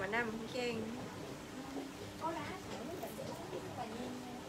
bà Năm Trang. Có lá thử là để bà Nhiên.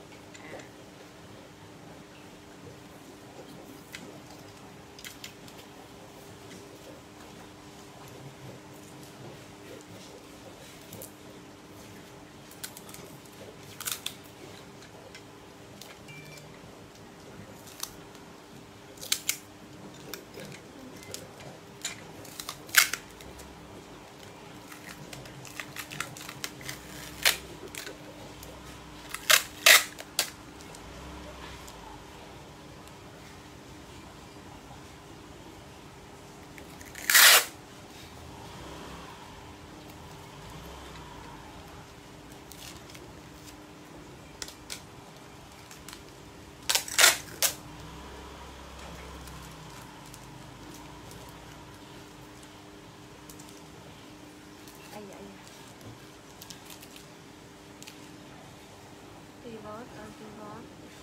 Pivot.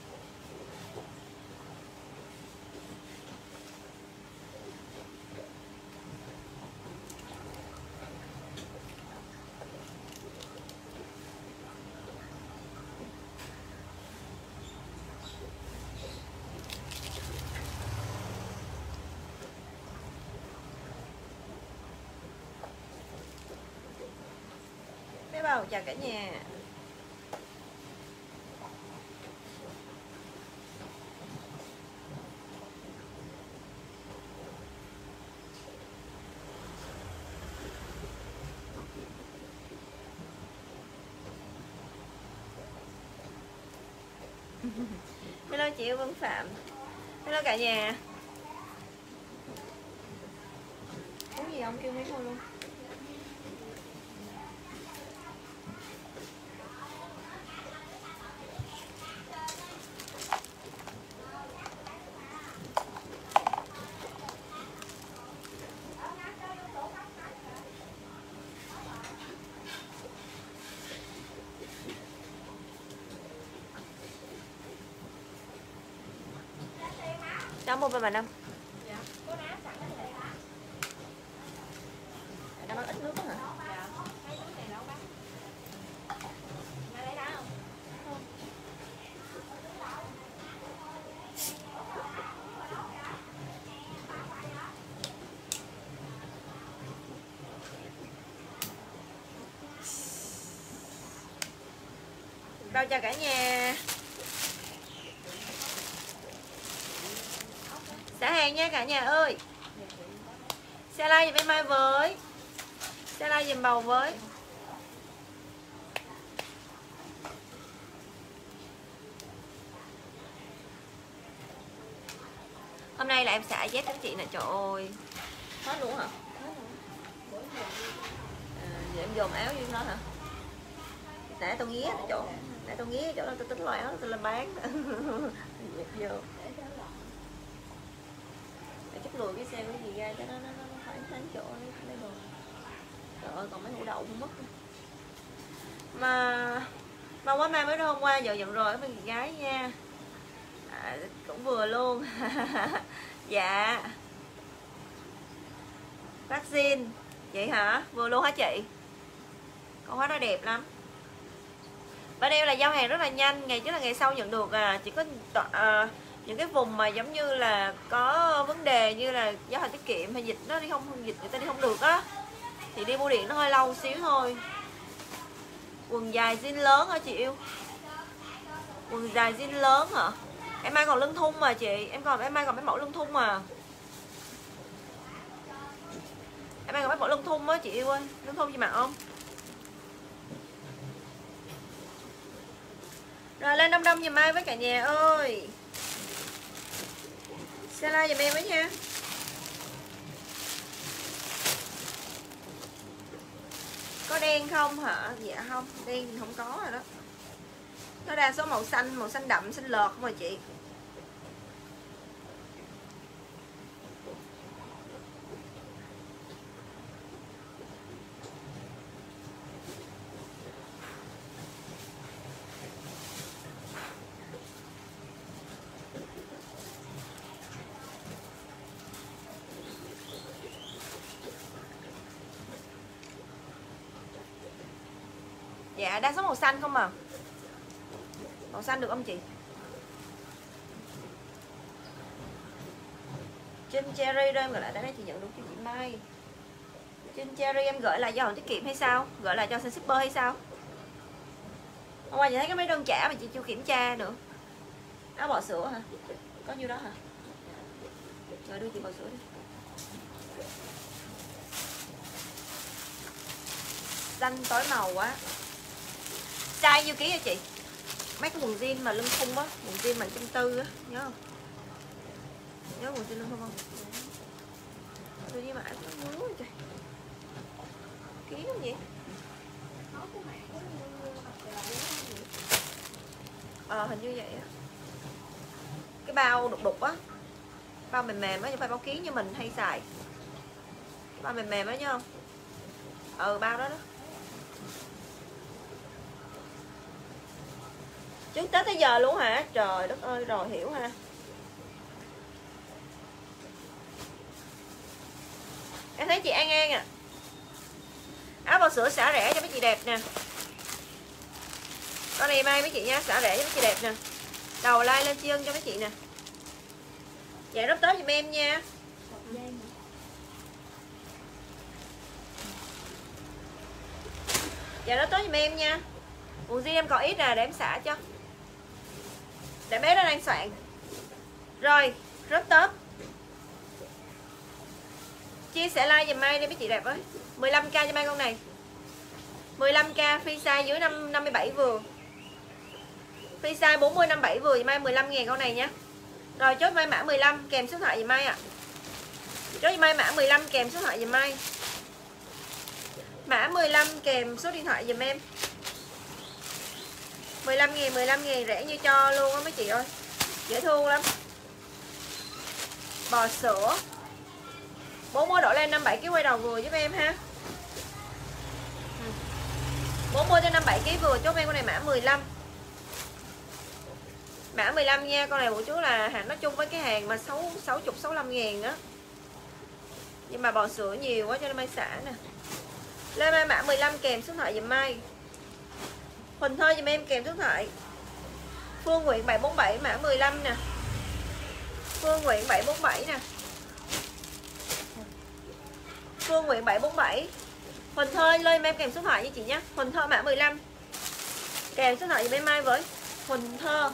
Bé Bầu chào cả nhà. Hello chị yêu Vân Phạm. Hello cả nhà. Uống gì không kêu miếng thôi luôn. Đó mua bà Năm. Dạ, có lá sẵn ở đây hả? Nó bán ít nước đó hả? Dạ, cái nước này đâu bán. Bà lấy đá không? Không. Bao chào cả nhà. Xả hàng nha cả nhà ơi. Xe like giùm em Mai với. Xe like giùm Bầu với. Hôm nay là em xả dép cho chị nè, trời ơi. Hết luôn hả? Giờ em dồn áo vô đó hả? Nãy tao nghía chỗ. Nãy tao nghía chỗ đó tao tính loại áo tao làm bán. Vô. Chút lùi cái xe cái gì ra cho nó phải sáng chỗ lấy đồ. Trời ơi còn mấy hũ đậu cũng mất. Mà quá mai mới hôm qua giờ dọn rồi mấy chị gái nha. Cũng vừa luôn. Dạ. Vaccine. Vậy hả? Vừa luôn hả chị? Con hóa nó đẹp lắm. Bên em là giao hàng rất là nhanh, ngày trước là ngày sau nhận được chỉ có những cái vùng mà giống như là có vấn đề như là giá hàng tiết kiệm hay dịch nó đi không, dịch người ta đi không được á thì đi bưu điện nó hơi lâu xíu thôi. Quần dài jean lớn hả chị yêu? Quần dài jean lớn hả? Em may còn lưng thun mà chị, em may còn mấy mẫu lưng thun mà. Em may còn mấy mẫu lưng thun á chị yêu ơi, lưng thun chị mặc không? Rồi lên đông đông giùm ai với cả nhà ơi. Xe like giùm em với nha. Có đen không hả? Dạ không, đen thì không có rồi đó. Nó đa số màu xanh đậm, xanh lợt không rồi chị. Dạ đa số màu xanh không à. Màu xanh được không chị? Trên cherry đó em gửi lại đây chị nhận được cho chị Mai. Trên cherry em gửi lại do tiết kiệm hay sao? Gửi lại cho xe shipper hay sao? Hôm qua chị thấy cái mấy đơn trả mà chị chưa kiểm tra nữa. Áo bò sữa hả? Có nhiêu đó hả? Rồi đưa chị bò sữa đi. Xanh tối màu quá. Size nhiêu ký hả chị? Mấy cái quần jean mà lưng khung á, quần jean mà 140 á, nhớ không? Nhớ quần jean lưng khung không? Tôi đi mãi nó ngứa rồi trời. Ký không vậy? Hình như vậy á. Cái bao đục đục á, bao mềm mềm á, chứ phải bao ký như mình hay xài. Cái bao mềm mềm á nhớ không? Bao đó đó. Trước Tết tới giờ luôn hả? Trời đất ơi, rồi hiểu ha. Em thấy chị An An à. Áo bò sữa xả rẻ cho mấy chị đẹp nè. Con này mai mấy chị nha, xả rẻ cho mấy chị đẹp nè. Đầu like lên tri ân cho mấy chị nè. Dạ đốt tới giùm em nha. Dạ đốt tới giùm em nha. Quần jean em còn ít nè để em xả cho. Để bé nó đang soạn. Rồi, rất tốt. Chia sẻ like giùm Mai đi mấy chị đẹp ơi. 15k cho Mai con này. 15k free size dưới 57 vừa. Free size 40 57 vừa giùm Mai 15.000 con này nhé. Rồi chốt Mai mã 15 kèm số điện thoại giùm Mai ạ. Chốt giùm Mai mã 15 kèm số điện thoại giùm Mai. Mã 15 kèm số điện thoại giùm em. 15.000 rẻ như cho luôn á mấy chị ơi. Dễ thương lắm. Bò sữa 40 đổ lên 57 kg quay đầu vừa giúp em ha. 40 cho 57 kg vừa chốt em con này mã 15. Mã 15 nha, con này của chú là hàng nói chung với cái hàng mà 60 65 ngàn đó. Nhưng mà bò sữa nhiều quá cho nên Mai xả nè. Lên Mai mã 15 kèm số điện thoại giùm Mai. Huỳnh Thơ giùm em kèm số điện thoại. Phương Nguyễn 747 mã 15 nè. Phương Nguyễn 747 nè. Phương Nguyễn 747. Huỳnh Thơ lên em kèm số điện thoại với chị nhé. Huỳnh Thơ mã 15 kèm số điện thoại giùm em Mai với. Huỳnh Thơ.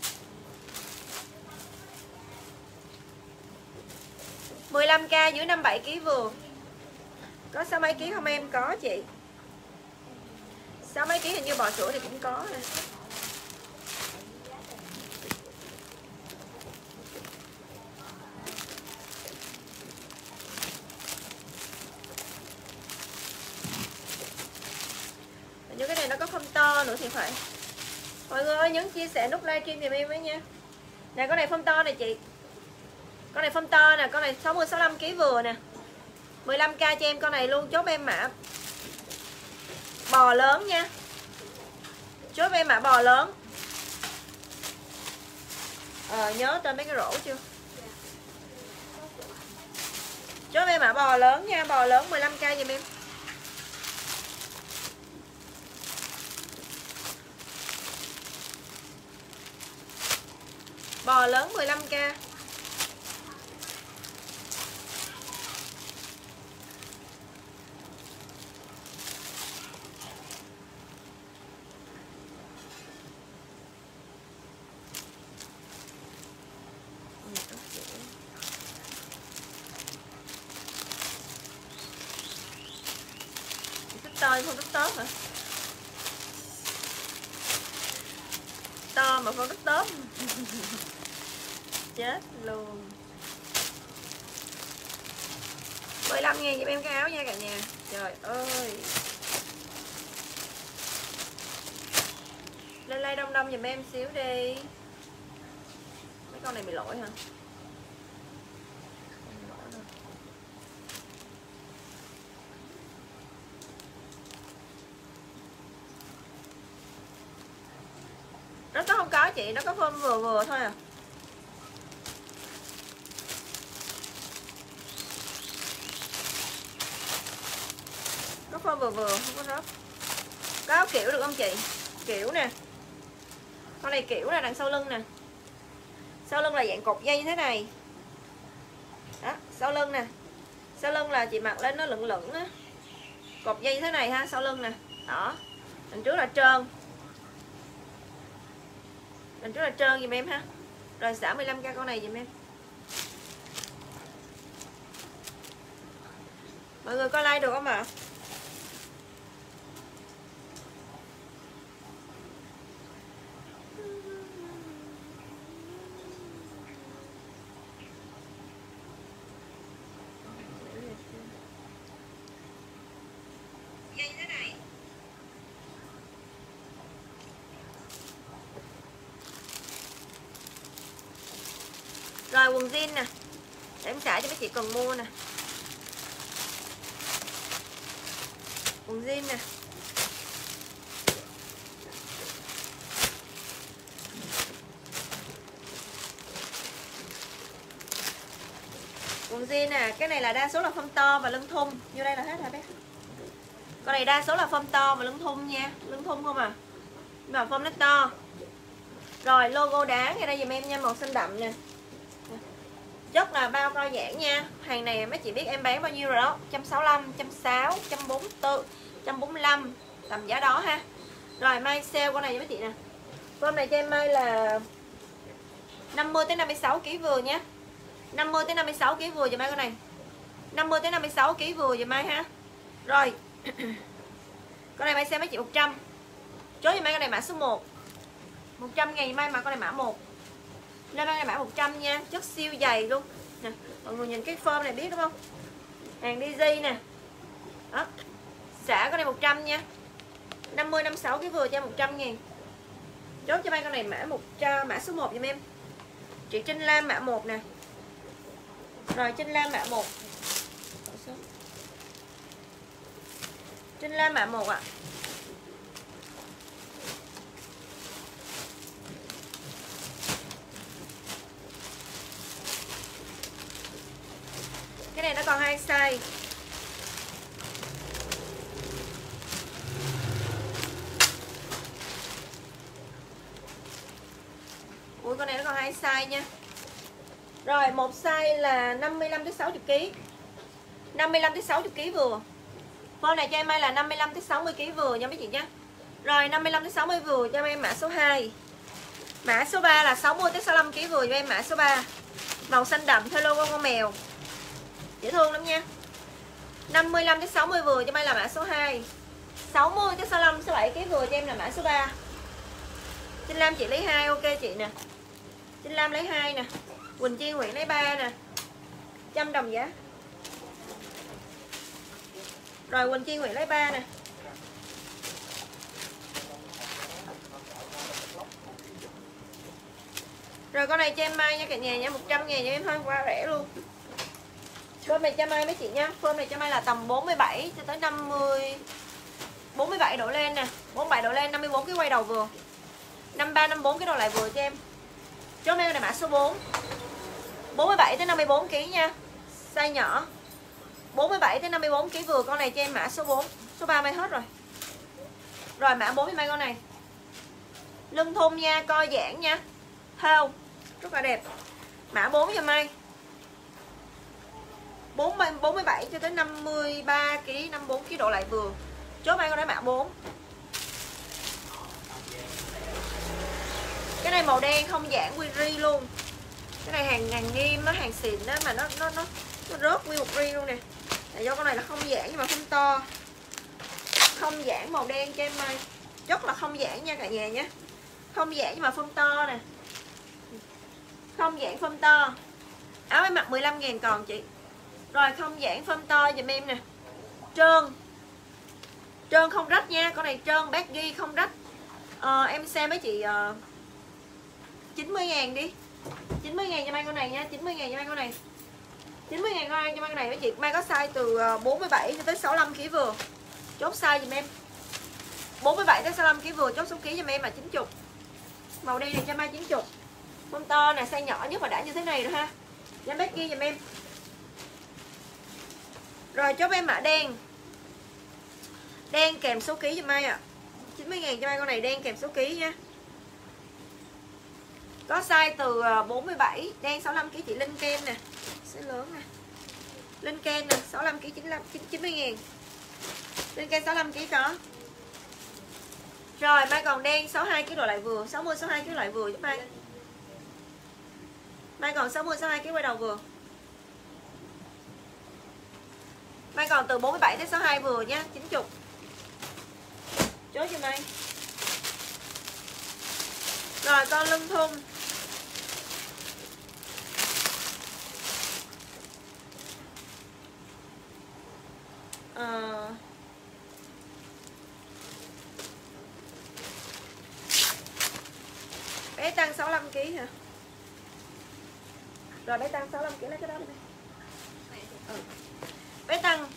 $15k dưới 57 kg vừa. Có 6 mấy ký không em? Có chị. 6 mấy ký hình như bò sữa thì cũng có nè. Hình như cái này nó có phông to nữa thì phải. Mọi người ơi nhấn chia sẻ nút livestream giùm em với nha. Nè con này phông to này chị. Con này phông to nè, con này 60 65 kg vừa nè. 15k cho em con này luôn, chốt em mã bò lớn nha. Chốt em mã bò lớn. Nhớ tên mấy cái rổ chưa? Chốt em mã bò lớn nha, bò lớn 15k giùm em. Bò lớn 15k. To không rất tốt hả? To mà không rất tốt. Chết luôn. 15.000 giúp em cái áo nha cả nhà. Trời ơi. Lên like đông đông giùm em xíu đi. Mấy con này bị lỗi hả? Nó có không có chị, nó có phơm vừa vừa thôi à. Có phơm vừa vừa, không có rớt. Có áo kiểu được không chị? Kiểu nè. Con này kiểu là đằng sau lưng nè. Sau lưng là dạng cột dây như thế này. Đó, sau lưng nè. Sau lưng là chị mặc lên nó lửng lửng á. Cột dây như thế này ha, sau lưng nè. Đó. Đằng trước là trơn. Đằng trước là trơn giùm em ha. Rồi xả 15k con này giùm em. Mọi người coi like được không ạ? Dây như thế này. Rồi quần jean nè. Để em xả cho mấy chị cần mua nè. Quần jean nè. Quần jean nè, cái này là đa số là phông to và lưng thun. Vô đây là hết hả bé? Con này đa số là phông to và lưng thun nha. Lưng thun không à. Nhưng mà phông nó to. Rồi logo đá ngay đây dùm em nha, màu xanh đậm nè. Chất là bao co giãn nha. Hàng này mấy chị biết em bán bao nhiêu rồi đó, 165, 160, 144, 145, tầm giá đó ha. Rồi may sale con này với mấy chị nè. Con này cho em may là 50 tới 56 kg vừa nhé. 50 tới 56 kg vừa cho may con này. 50 tới 56 kg vừa cho may ha. Rồi. Con này may sale mấy chị 100. Chốt cho may con này mã số 1. 100 ngàn may mà con này mã 1. Lên đây mã 100 nha, chất siêu dày luôn nè. Mọi người nhìn cái form này biết đúng không? Hàng DG nè. Đó. Xả con này 100 nha. 50 56 cái vừa cho 100 ngàn. Chốt cho bay con này mã số 1 giùm em. Chị Trinh Lam mã 1 nè. Rồi Trinh Lam mã 1. Trinh Lam mã 1 ạ. Cái này nó còn 2 size. Ui con này nó còn 2 size nha. Rồi một size là 55 tới 60 kg. 55 tới 60 kg vừa. Con này cho em may là 55 tới 60 kg vừa nha mấy chị nhé. Rồi 55 tới 60 vừa cho em mã số 2. Mã số 3 là 60 tới 65 kg vừa cho em mã số 3. Màu xanh đậm theo logo con mèo. Dễ thương lắm nha. 55 tới 60 vừa cho em là mã số 2. 60 tới 65 67 kg vừa cho em là mã số 3. Trinh Lam chị lấy 2 ok chị nè. Trinh Lam lấy 2 nè. Quỳnh Chi Nguyễn lấy 3 nè. 100 đồng giá. Rồi Quỳnh Chi Nguyễn lấy 3 nè. Rồi con này cho em may nha cả nhà nha, 100 ngàn cho em hơi quá rẻ luôn. Phơm này cho may mấy chị nha. Phơm này cho may là tầm 47 cho tới 50, 47 độ lên nè. 47 độ lên, 54 cái quay đầu vừa, 53, 54 cái đầu lại vừa cho em. Chốt em này mã số 4. 47 tới 54 kg nha. Size nhỏ. 47 tới 54 kg vừa, con này cho em mã số 4. Số 3 may hết rồi. Rồi mã 4 may con này. Lưng thun nha, co giãn nha. Thêu rất là đẹp. Mã 4 cho may. 47 cho tới 53 kg, 54 kg độ lại vừa. Chốt may con đấy mã 4. Cái này màu đen không giãn quy ri luôn. Cái này hàng nghiêm nó hàng xịn đó mà nó rớt nguyên một ri luôn nè. Là do con này là không giãn nhưng mà không to. Không giãn màu đen cho em may. Rất là không giãn nha cả nhà nhé. Không giãn nhưng mà phông to nè. Không giãn phông to. Áo em mặc 15 ngàn còn chị. Rồi không giãn phông to giùm em nè. Trơn. Trơn không rách nha. Con này trơn baggy không rách. Em xem mấy chị 90 ngàn đi. 90 ngàn cho may con này nha. 90 ngàn cho may con này. 90 ngàn cho may con này mấy chị. May có size từ 47 cho tới 65 kg vừa. Chốt size giùm em. 47 tới 65 kg vừa, chốt số ký giùm em là 90. Màu đen này cho may 90. Phông to nè, size nhỏ nhất mà đã như thế này rồi ha. Giá baggy giùm em. Rồi chốt em mã đen. Đen kèm số ký giùm may ạ. 90.000 cho mai con này đen kèm số ký nha. Có size từ 47, đen 65kg chị Linh Kem nè, size lớn nè. Linh Kem nè, 65kg 90.000. Linh Kem 65kg có. Rồi mai còn đen 62kg loại vừa, 60 62kg loại vừa giúp mai. Mai còn 60 62kg quay đầu vừa. Mai còn từ 47 tới 62 vừa nha, 90. Chốt cho mai. Rồi con lưng thun. Bé tăng 65kg hả? Rồi bé tăng 65kg lấy cái đó đi. Bé tăng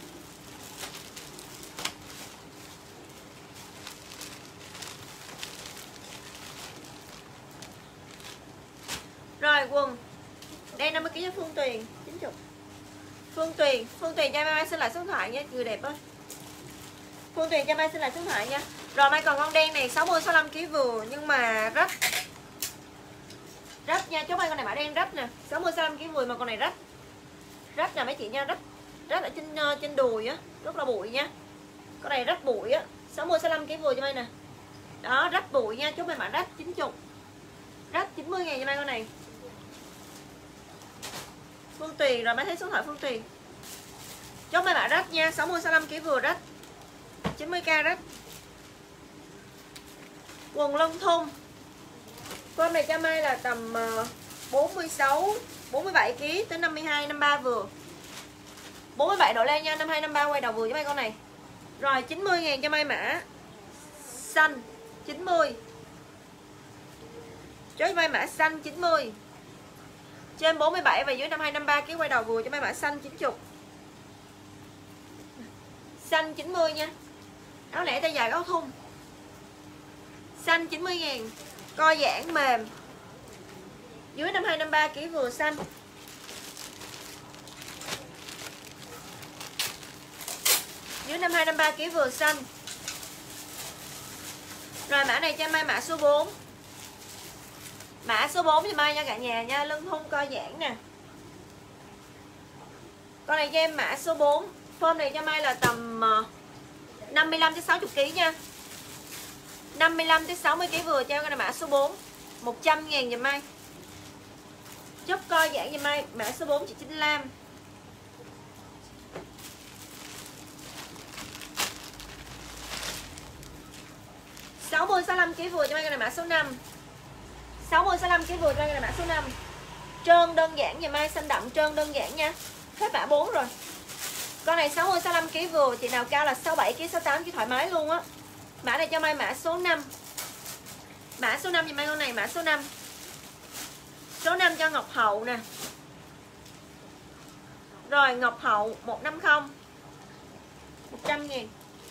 rồi quần đen 50kg cho Phương Tuyền 90. Phương Tuyền cho mai xin lại số điện thoại nha, người đẹp ơi. Phương Tuyền cho mai xin lại số điện thoại nha. Rồi mai còn con đen này 60 65kg vừa nhưng mà rách nha, chốt mai con này mã đen rách nè, 60 65kg vừa mà con này rách nè mấy chị nha, rách ở trên đùi á, rất là bụi nha. Con này rách bụi á, 60 65kg vừa cho mai nè. Đó, rách bụi nha, chốt mai mã rách 90. Rách 90.000 cho mai con này. Phương Tuyền rồi mới thấy số điện thoại Phương Tuyền. Chốt mai mã rách nha, 60 65kg vừa rách. 90k rách. Quần lông thun. Con này cho mai là tầm 46 47kg tới 52 53 vừa. 47 độ lên nha, 52 53 quay đầu vừa cho mai con này. Rồi 90.000 cho mai mã xanh 90. Cho mai mã xanh 90. Trên 47 và dưới 52 53 kg quay đầu vừa cho mai mã xanh 90. Xanh 90 nha. Áo lẻ tay dài áo thun. Xanh 90.000. Co giãn mềm. Dưới 52 53 kg vừa xanh. Dưới 52 53 kg vừa xanh. Rồi mã này cho mai mã số 4. Mã số 4 cho mai nha cả nhà nha, lưng thun co giãn nè. Con này cho em mã số 4. Form này cho mai là tầm 55 tới 60 kg nha. 55 tới 60 kg vừa cho con này mã số 4. 100.000 giùm mai. Chốt co giãn giùm mai, mã số 4 chị Chính Lam. sáu mươi 65 kg vừa cho mai con này mã số 5. 60 65 kg vừa cho mai con này mã số 5. Trơn đơn giản giùm mai, xanh đậm trơn đơn giản nha. Hết mã 4 rồi. Con này 60 65 kg vừa, chị nào cao là 67 kg 68 kg thoải mái luôn á. Mã này cho mai mã số 5. Mã số 5 giùm mai con này mã số 5. Số 5 cho Ngọc Hậu nè. Rồi Ngọc Hậu 150. 100.000.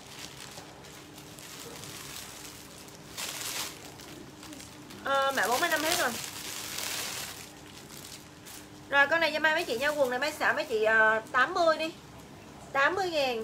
Mã 45 hết rồi. Rồi con này cho mai mấy chị nha, quần này mai xả mấy chị 80 đi. 80.000.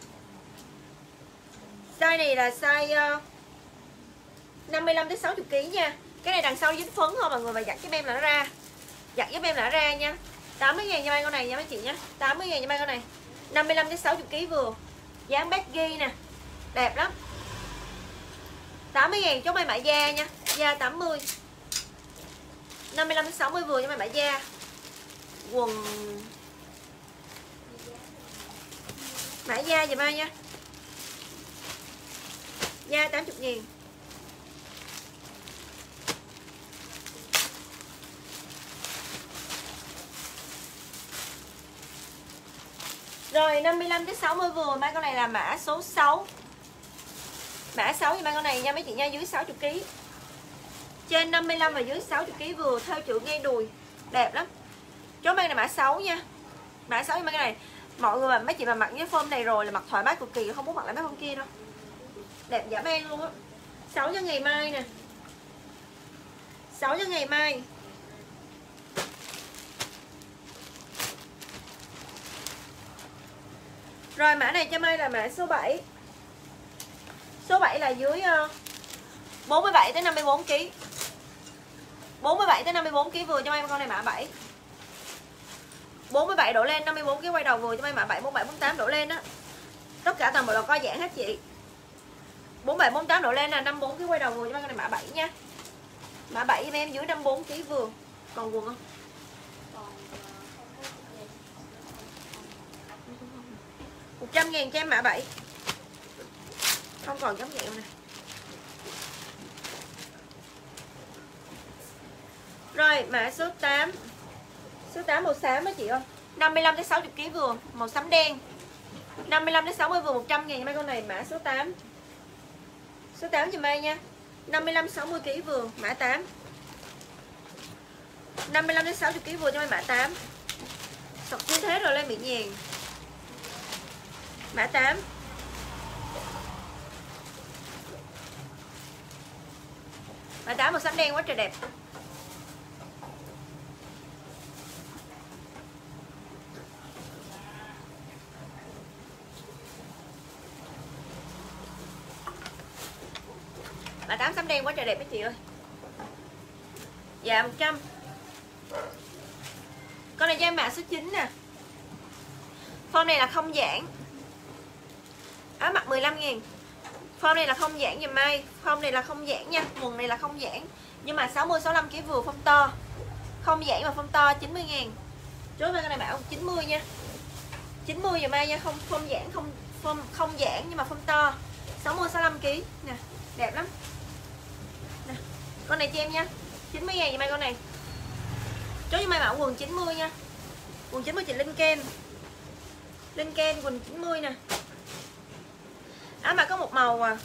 Size này là size 55 tới 60 kg nha. Cái này đằng sau dính phấn thôi mọi người, và giặt giúp em là nó ra. Giặt giúp em là nó ra nha. 80.000 cho mai con này nha mấy chị nha. 80.000 cho mai con này. 55 tới 60 kg vừa. Dáng baggy nè. Đẹp lắm. 80.000 cho mai mã da nha. Da 80. 55 tới 60 vừa cho mai mã da. Quần mã da giùm ai nha. Da 80.000. Rồi 55 tới 60 vừa, mai con này là mã số 6. Mã 6 thì mai con này nha mấy chị nha, dưới 60 kg. Trên 55 và dưới 60 kg vừa, theo chữ ngay đùi. Đẹp lắm. Chốt mai này mã 6 nha. Mã 6 thì mai cái này mọi người mà mấy chị mà mặc cái form này rồi là mặc thoải mái cực kỳ, không muốn mặc lại mấy form kia đâu. Đẹp dã man luôn á. 6 cho ngày mai nè. 6 cho ngày mai. Rồi mã này cho mai là mã số 7. Số 7 là dưới 47 tới 54 kg. 47 tới 54 kg vừa cho em con này mã 7. 47 đổ lên, 54 kg quay đầu vừa cho em mã 7, 47 48 đổ lên á. Tất cả toàn bộ là co giãn hết chị. 47 48 đổ lên là 54 kg quay đầu vừa cho em con này mã 7 nha. Mã 7 em dưới 54 kg vừa. Còn quần không? 100.000 cho em mã 7. Không còn giống vậy nè. Rồi mã số 8. Số 8 màu xám đó chị ơi. 55 tới 60 kg vừa, màu xám đen. 55 đến 60 vừa 100.000 mấy con này mã số 8. Số 8 cho Mai nha. 55 60 kg vừa, mã 8. 55 đến 60 kg vừa cho Mai mã 8. Sọc như thế rồi lên bị nhèn. Mã 8. Mã 8 màu xám đen quá trời đẹp. Mã 8 xám đen quá trời đẹp mấy chị ơi. Dạ 100. Con này cho em mã số 9 nè. Form này là không giãn. Áo mặc 15.000. Form này là không giãn dùm Mai. Form này là không giãn nha. Quần này là không giãn. Nhưng mà 60 65 kg vừa form to. Không giãn mà form to 90.000. Chốt Mai con này mã 90 nha. 90 dùm Mai nha, không giãn, không giãn nhưng mà form to. 60 65 kg nè, đẹp lắm. Nè. Con này cho em nha. 90.000 dùm Mai con này. Chốt cho Mai mã quần 90 nha. Quần 90 chị Linh Ken. Linh Ken quần 90 nè. Áo mà có một màu à.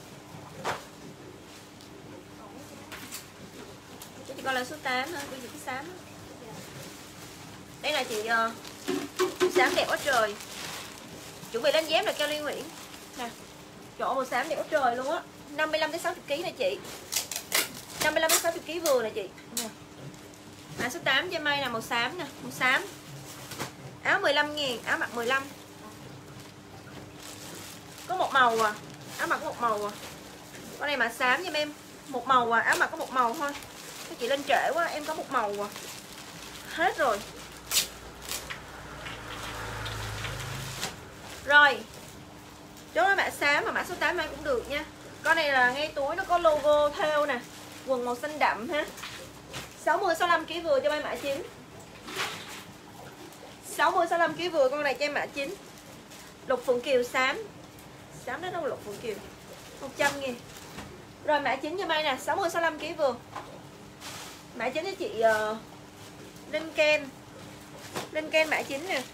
Chị coi là số 8 ha, cái gì cái xám. Đây là chị xám đẹp quá trời. Chuẩn bị lên dép là keo Liên Nguyễn. Nè. Chỗ màu xám đẹp quá trời luôn á. 55 đến 60 kg nè chị. 55 đến 60 kg vừa nè chị. Nè. Mã số 8 cho Mai là màu xám nè, màu xám. Áo 15.000, áo mặc 15. Có một màu à. Áo mặc có một màu à. Con này mã xám giùm em. Một màu à, áo mặc có một màu thôi. Các chị lên trễ quá, em có một màu à. Hết rồi. Rồi. Chốt là mã xám mà mã số 8 Mai cũng được nha. Con này là ngay túi nó có logo theo nè. Quần màu xanh đậm ha. 60 65 kg vừa cho Mai mã 9. 60 65 kg vừa con này cho em mã 9. Lục Phượng Kiều xám. Xám đó đâu Lục Phượng Kiều. 100.000. Rồi mã 9 cho Mai nè, 60 65 kg vừa. Mã 9 cho chị Linh Ken. Linh Ken mã 9 nè.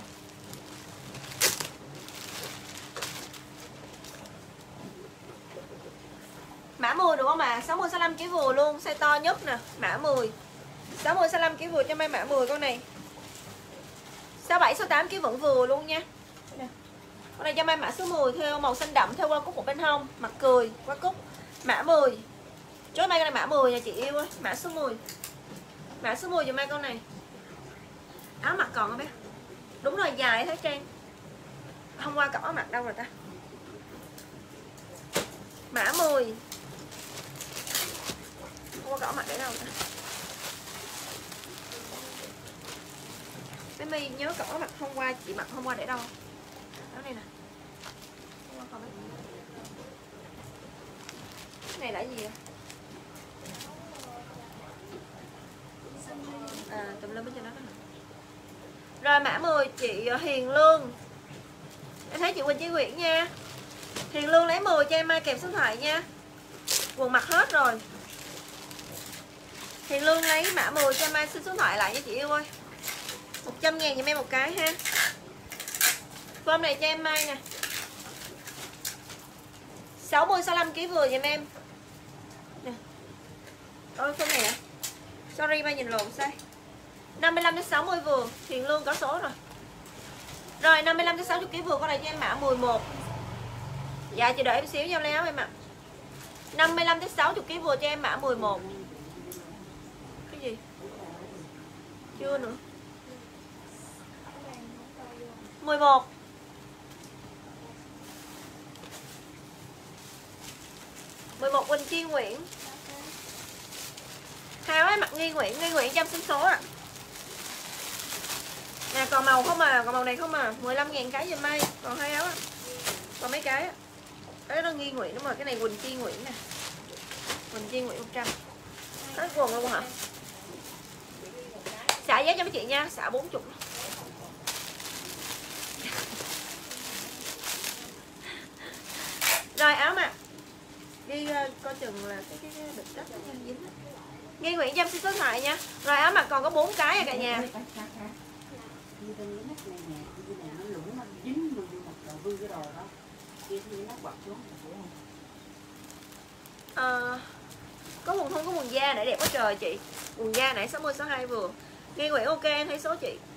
Mã 10 đúng không ạ? 60 65 kg vừa luôn, size to nhất nè, mã 10. 60 65 kg vừa cho Mai mã 10 con này. 67 68 kg vẫn vừa luôn nha. Nè. Con này cho Mai mã số 10 theo màu xanh đậm theo qua cúc một bên hông, mặt cười qua cúc. Mã 10. Chốt Mai con này mã 10 nha chị yêu ơi, mã số 10. Mã số 10 cho Mai con này. Áo mặc còn không bé? Đúng rồi, dài thế Trang. Hôm qua cậu áo mặc đâu rồi ta? Mã 10. Hôm qua cậu mặc để đâu ta? Bé My nhớ cậu mặc hôm qua, chị mặc hôm qua để đâu? Đó này nè. Hôm qua còn bé. Cái này là gì vậy? À, tùm lum bên trên đó đó. Rồi mã 10 chị Hiền Lương. Em thấy chị Quỳnh Chi Nguyễn nha. Hiền Lương lấy 10 cho em Mai kèm số điện thoại nha. Quần mặc hết rồi. Hiền Lương lấy mã 10 cho em Mai xin số điện thoại lại nha chị yêu ơi. 100.000 giùm em một cái ha. Form này cho em Mai nè. 60 65 kg vừa giùm em. Nè. Ôi form này nè. Sorry Mai nhìn lộn sai. 55 đến 60 vừa, Hiền Lương có số rồi. Rồi 55 đến 60 kg vừa con này cho em mã 11. Dạ chị đợi em xíu cho lấy áo em ạ. 55 đến 60 kg vừa cho em mã 11. Cái gì? Chưa nữa. 11. 11 Quỳnh Chi Nguyễn. Thao ấy mặc Nghi Nguyễn cho em xin số ạ. Nè còn màu không à, còn màu này không à, 15.000 cái giùm may, còn 2 áo á. Còn mấy cái á. Đấy nó Nghi Nguyễn đúng rồi, cái này Quỳnh Chi Nguyễn nè. Quỳnh Chi Nguyễn 100. Hết quần luôn hả? Xả giá cho mấy chị nha, xả 40. Rồi áo mà đi coi chừng là cái bịch đất nó nhanh dính. Nghi Nguyễn cho em xin số điện thoại nha. Rồi áo mặc còn có 4 cái à cả nhà. Có quần thun có quần da nãy đẹp quá trời chị. Quần da nãy 60 62 vừa. Nghi Nguyễn ok em thấy số chị.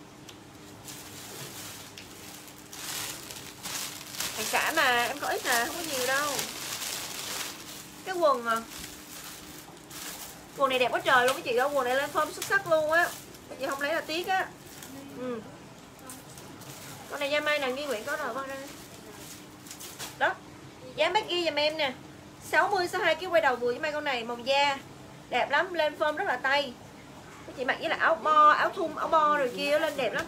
Hàng xả mà em có ít à, không có nhiều đâu. Cái quần à, quần này đẹp quá trời luôn các chị ơi, quần này lên form xuất sắc luôn á. Chị không lấy là tiếc á. Con này da may nè, Nghi Nguyễn có rồi con đây. Đó. Dám bác ghi giùm em nè. 60 62 cái quay đầu vừa với may con này màu da. Đẹp lắm, lên form rất là tay. Các chị mặc với là áo bo, áo thun, áo bo rồi kia lên đẹp lắm.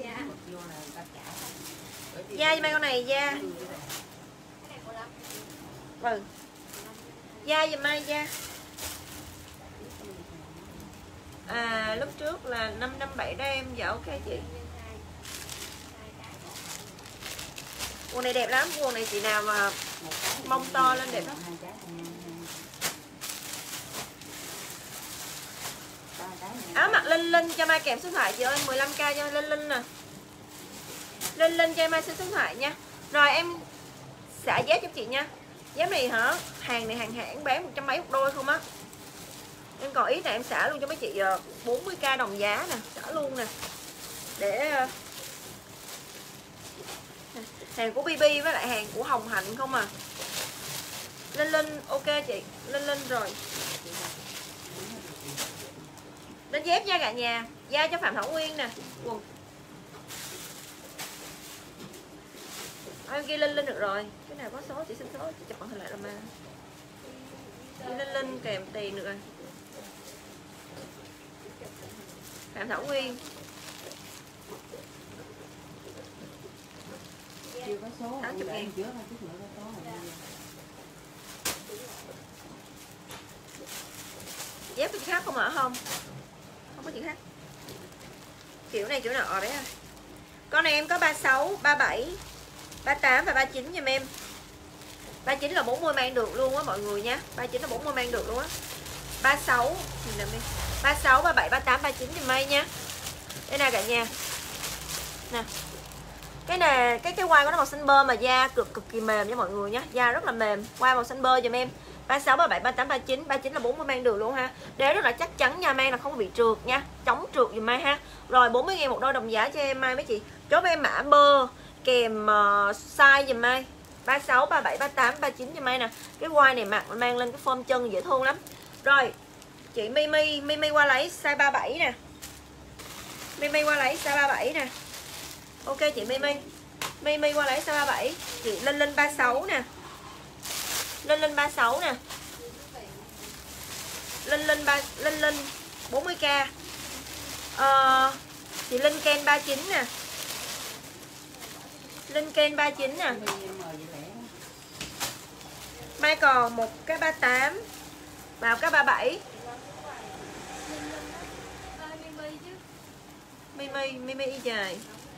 Da với may con này da. Da giùm may da. À lúc trước là 557 đó em. Dạ ok chị. Quần này đẹp lắm, quần này chị nào mà mông to lên đẹp lắm. Áo mặc Linh Linh cho mai kèm số điện thoại chị ơi, 15k cho Linh Linh nè. Linh Linh cho mai xin số điện thoại nha. Rồi em xả giá cho chị nha. Giá này hả? Hàng này hàng hãng bán 100 mấy một đôi không á. Em còn ý là em xả luôn cho mấy chị 40k đồng giá nè, xả luôn nè. Để hàng của BB với lại hàng của Hồng Hạnh không à. Linh Linh ok chị, Linh Linh rồi. Đến dép nha cả nhà, da cho Phạm Thảo Nguyên nè, quần. Em ghi Linh Linh được rồi. Cái nào có số chị xin số, chị chụp bằng hình lại là mà. Ghi Linh Linh kèm tiền được rồi. Phạm Thảo Nguyên. Chưa có số 80.000 trước hay chút nữa có số rồi. Dép có chị khác không ạ? Không. Không có chị khác. Kiểu này kiểu nào ở đấy à. Con này em có 36, 37, 38 và 39 giùm em. 39 là 40 mang được luôn á mọi người nha. 39 là 40 mang được luôn á. 36 nhìn làm đi. 36, 37, 38, 39 giùm em nha. Đây nè cả nhà. Nè. Cái này cái quai của nó màu xanh bơ mà da cực kỳ mềm nha mọi người nhé, da rất là mềm. Quai màu xanh bơ giùm em. 36, 37, 38, 39, 39 là 40 mang được luôn ha. Đế rất là chắc chắn nha, mang là không bị trượt nha, chống trượt giùm mai ha. Rồi 40.000 một đôi đồng giá cho em mai mấy chị. Chốt em mã bơ kèm size giùm mai. 36, 37, 38, 39 giùm mai nè. Cái quai này mặc mang lên cái form chân dễ thương lắm. Rồi chị Mimi qua lấy size 37 nè. Mimi qua lấy size 37 nè. Ok chị Mimi qua lấy size 37. Chị Linh Linh 36 nè. Linh Linh 36 nè. Linh Linh 40k. Chị Linh Ken 39 nè. Linh Ken 39 nè. Mai còn một cái 38 vào cái 37. Mimi y dài.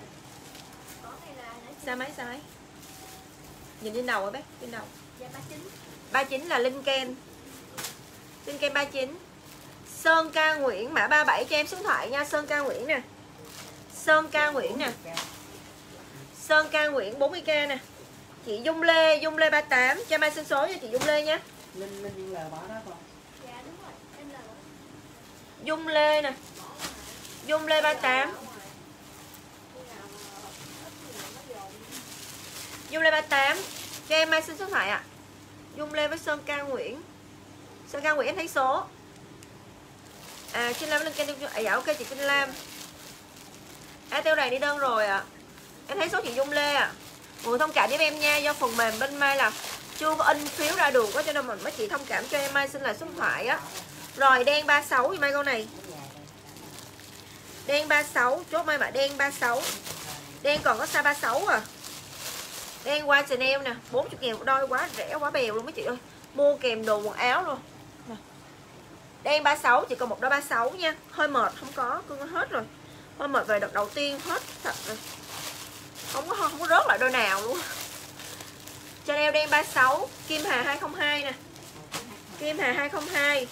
Sao mấy? Nhìn trên đầu hả bác? Trên đầu. 39 là Linh Ken. Linh Ken 39. Sơn Ca Nguyễn mã 37 cho em số điện thoại nha, Sơn Ca Nguyễn nè. Sơn Ca Nguyễn nè. Sơn Ca Nguyễn 40k nè. Chị Dung Lê 38 cho mai xin số cho chị Dung Lê nha. Linh là bỏ đó con. Dạ đúng rồi, em là Dung Lê nè. Dung Lê 38. Dung Lê 38 cho em mai xin số điện thoại ạ. Dung Lê với Sơn Ca Nguyễn. Sơn Ca Nguyễn em thấy số. À Trinh Lam lên kênh. Dạ ok chị Trinh Lam. Tiêu này đi đơn rồi ạ. Em thấy số chị Dung Lê ạ. Người thông cảm giúp em nha, do phần mềm bên Mai là chưa có in phiếu ra được á, cho nên mình mấy chị thông cảm cho em. Mai xin lại số điện thoại á. Rồi đen 36 thì Mai con này. Đen 36, chốt Mai mã đen 36. Đen còn có size 36 à. Đen qua Chanel nè, 40.000 một đôi, quá rẻ quá bèo luôn mấy chị ơi. Mua kèm đồ quần áo luôn. Đen 36 chỉ còn một đôi 36 nha. Hơi mệt không có, cưng hết rồi. Hơi mệt về đợt đầu tiên hết thật rồi. Không có rớt lại đôi nào luôn. Chanel đen 36, Kim Hà 202 nè. Kim Hà 202.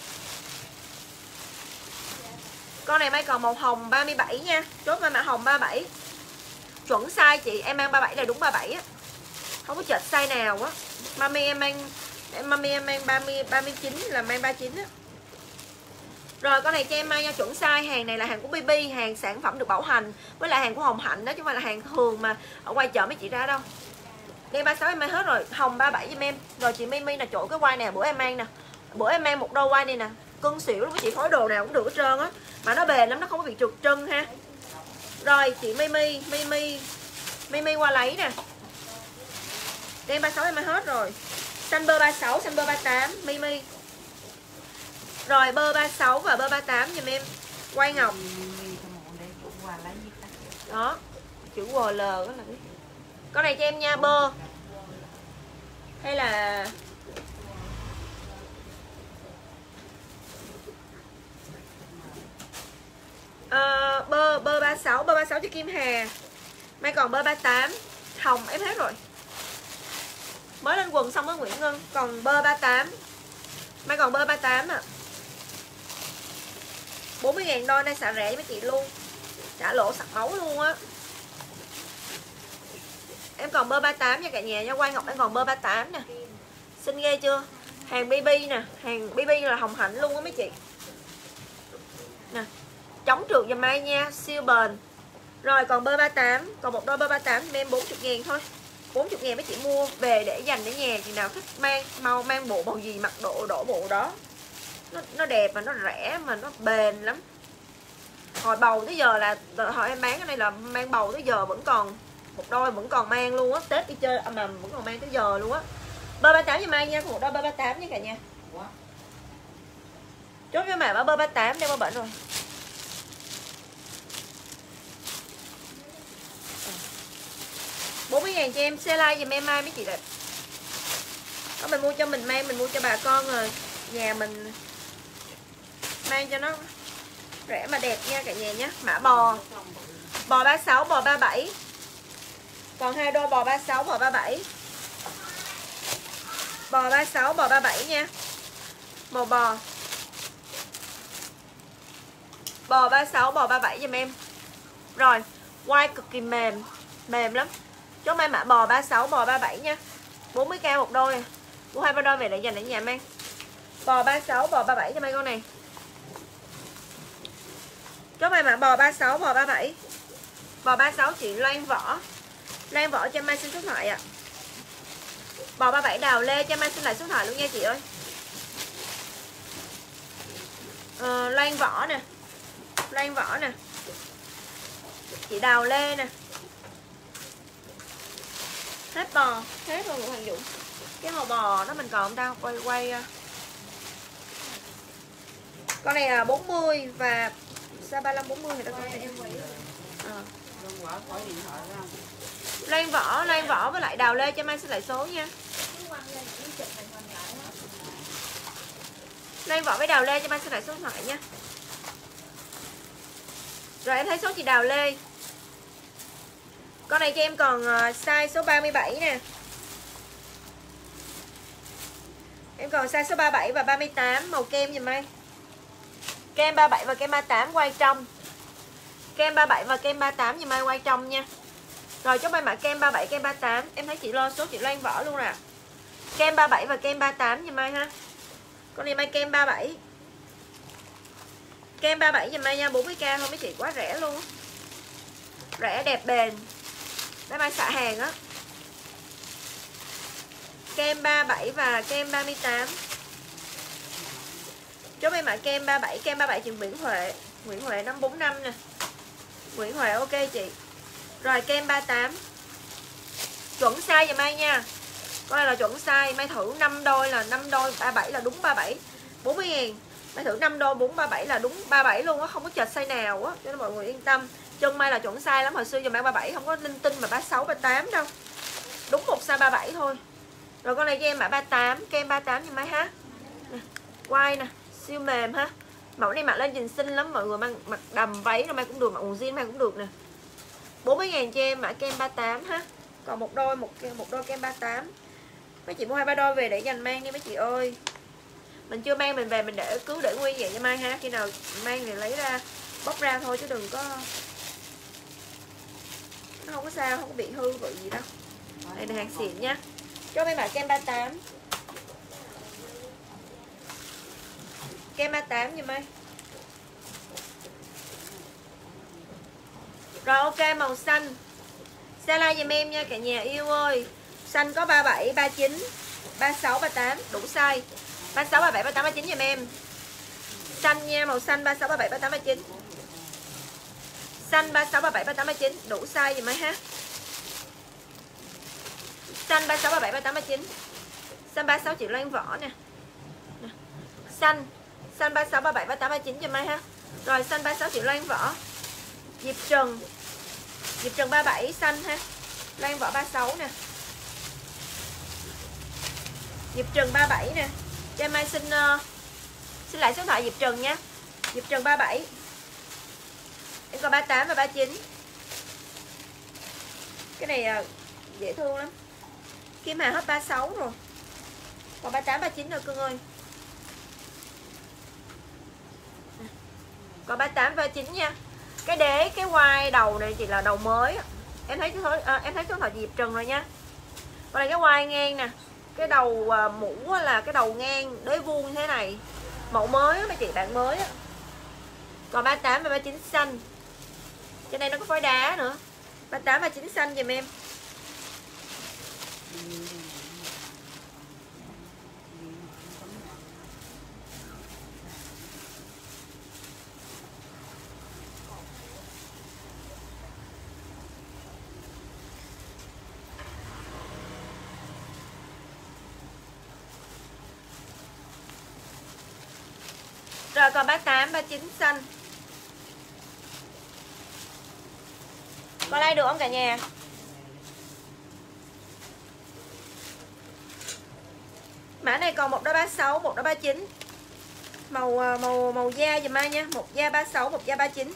Con này Mai còn màu hồng 37 nha. Chốt Mai mã hồng 37. Chuẩn size chị, em mang 37 là đúng 37 á. Không có chệch size nào á. Mami em mang 30 39 là mang 39 á. Rồi con này cho em mang nha, chuẩn size. Hàng này là hàng của BB, hàng sản phẩm được bảo hành, với lại hàng của Hồng Hạnh đó, chứ không phải là hàng thường mà ở ngoài chợ mấy chị ra đâu. Đen 36 em mang hết rồi, hồng 37 giùm em. Rồi chị Mimi là chỗ cái quai nè, bữa em mang nè. Bữa em mang một đôi quai này nè, cưng xỉu luôn, chị phối đồ nào cũng được hết trơn á. Mà nó bền lắm, nó không có bị trượt trân ha. Rồi chị Mimi qua lấy nè. Đen 36 em mang hết rồi. Xanh bơ 36, xanh bơ 38, Mimi. Rồi bơ 36 và bơ 38 giùm em. Quay ngọc. Đó, chữ QL đó là biết. Con này cho em nha, bơ. Hay là bơ 36, bơ 36 cho Kim Hà. Mai còn bơ 38, hồng em hết rồi. Mới lên quần xong với Nguyễn Ngân, còn bơ 38. Mai còn bơ 38 à. 40.000 đôi, nay xả rẻ với mấy chị luôn. Trả lỗ sặc máu luôn á. Em còn bơ 38 nha cả nhà nha. Quay Ngọc em còn bơ 38 nè. Xinh ghê chưa? Hàng BB nè, hàng BB là Hồng Hạnh luôn á mấy chị. Nè, chống trượt giùm Mai nha, siêu bền. Rồi còn bơ 38, còn một đôi bơ 38 thì em 40.000 thôi. 40.000 mấy chị mua về để dành để nhà. Chị nào thích mang bộ màu gì mặc đổ bộ đó. Nó đẹp mà nó rẻ mà nó bền lắm. Hồi bầu tới giờ là hồi em bán cái này là mang bầu tới giờ vẫn còn một đôi, vẫn còn mang luôn á. Tết đi chơi mà vẫn còn mang tới giờ luôn á. Bơ 38 cho Mai nha, một đôi bơ 38 nha cả nhà. Chốt cho mẹ bơ 38 đem qua bệnh rồi. $40.000 cho em, xe like giùm em Mai mấy chị đẹp. Đó, mình mua cho mình mang, mình mua cho bà con rồi nhà mình mang cho nó rẻ mà đẹp nha cả nhà nhé. Mã bò 36, bò 37. Còn hai đôi bò 36, bò 37. Bò 36, bò 37 nha. Màu bò. Bò 36, bò 37 giùm em. Rồi, quai cực kỳ mềm, mềm lắm. Chốt Mai mã bò 36, bò 37 nha. 40k một đôi. Mua 2 đôi về để dành ở nhà mang. Bò 36, bò 37 cho Mai con này. Chốt Mai mã bò 36, bò 37. Bò 36 chị Loan Võ. Loan Võ cho Mai xin số điện thoại ạ. Bò 37 Đào Lê cho Mai xin lại số điện thoại luôn nha chị ơi. Loan Võ nè. Loan Võ nè. Chị Đào Lê nè. Hết bò, hết rồi Hoàng Dũng. Cái màu bò đó mình còn không tao quay con này là 40 và size 35 40 thì tao coi em. Loan Võ với lại Đào Lê cho Mai xin lại số nha. Loan Võ với Đào Lê cho Mai xin lại số điện thoại nha. Rồi em thấy số chị Đào Lê. Con này cho em còn size số 37 nè. Em còn size số 37 và 38 màu kem giùm Mai. Kem 37 và kem 38 quay trong. Kem 37 và kem 38 giùm Mai quay trong nha. Rồi chốt Mai mã kem 37, kem 38. Em thấy chị lo số chị Loan Võ luôn nè. Kem 37 và kem 38 giùm Mai ha. Con này Mai kem 37. Kem 37 giùm Mai nha, 40k thôi mấy chị, quá rẻ luôn. Rẻ đẹp bền. Đây Mai xả hàng á. Kem 37 và kem 38. Chốt Mai mã kem 37, kem 37 chị Nguyễn Huệ. Nguyễn Huệ 545 nè. Nguyễn Huệ ok chị. Rồi kem 38. Chuẩn size giùm Mai nha. Con này là chuẩn size. May thử 5 đôi là 5 đôi 37 là đúng 37 40.000. May thử 5 đôi 437 là đúng 37 luôn á, không có chệch size nào á, cho nên mọi người yên tâm. Chân may là chuẩn size lắm, hồi xưa giờ mang 37 không có linh tinh mà 36 38 đâu. Đúng một size 37 thôi. Rồi con này cho em mã 38, kem 38 như mấy ha. Nè, quai nè, siêu mềm ha. Mẫu này mặc lên nhìn xinh lắm, mọi người mang mặc đầm váy rồi may cũng được, mặc quần jean may cũng được nè. 40.000 cho em mã kem 38 ha. Còn một đôi kem 38. Mấy chị mua 2-3 đôi về để dành mang đi mấy chị ơi. Mình chưa mang mình về mình để cứ để nguyên vậy cho mai ha. Khi nào mang thì lấy ra bóc ra thôi chứ đừng có, nó không có sao, không có bị hư vị gì đâu. Đây là hàng xịn nha. Cho mấy bạn kem 38. Kem 38 giùm em. Rồi ok, màu xanh xe like giùm em nha cả nhà yêu ơi. Xanh có 37, 39, 36, 38 đủ size. 36, 37, 38, 39 giùm em. Xanh nha, màu xanh 36, 37, 38, 39. Xanh 36, 37, 38, 39 đủ size giùm em ha. Xanh 36, 37, 38, 39. Xanh 36 chị Loan Võ nè. Xanh 36, 37, 38, 39 giùm em ha. Rồi xanh 36 chị Loan Võ. Diệp Trần 37 xanh ha. Loan Võ 36 nè. Diệp Trần 37 nè. Cho em Mai xin lại số điện thoại Diệp Trần nha. Diệp Trần 37. Em còn 38 và 39. Cái này dễ thương lắm. Kim Hà hết 36 rồi. Còn 38, 39 rồi cưng ơi. Còn 38 và 39 nha. Cái đế, cái quai đầu này chỉ là đầu mới. Em thấy em thấy số điện thoại Diệp Trần rồi nha. Còn này cái quai ngang nè. Cái đầu mũ là cái đầu ngang đế vuông như thế này. Mẫu mới á mấy chị, bạn mới á. Còn 38 và 39 xanh. Trên đây nó có phối đá nữa. 38 và 39 xanh giùm em. Rồi còn 38, 39 xanh. Có like được không cả nhà? Mã này còn một đôi 36, một đôi 39. Màu da dùm ai nha, một da 36, một da 39.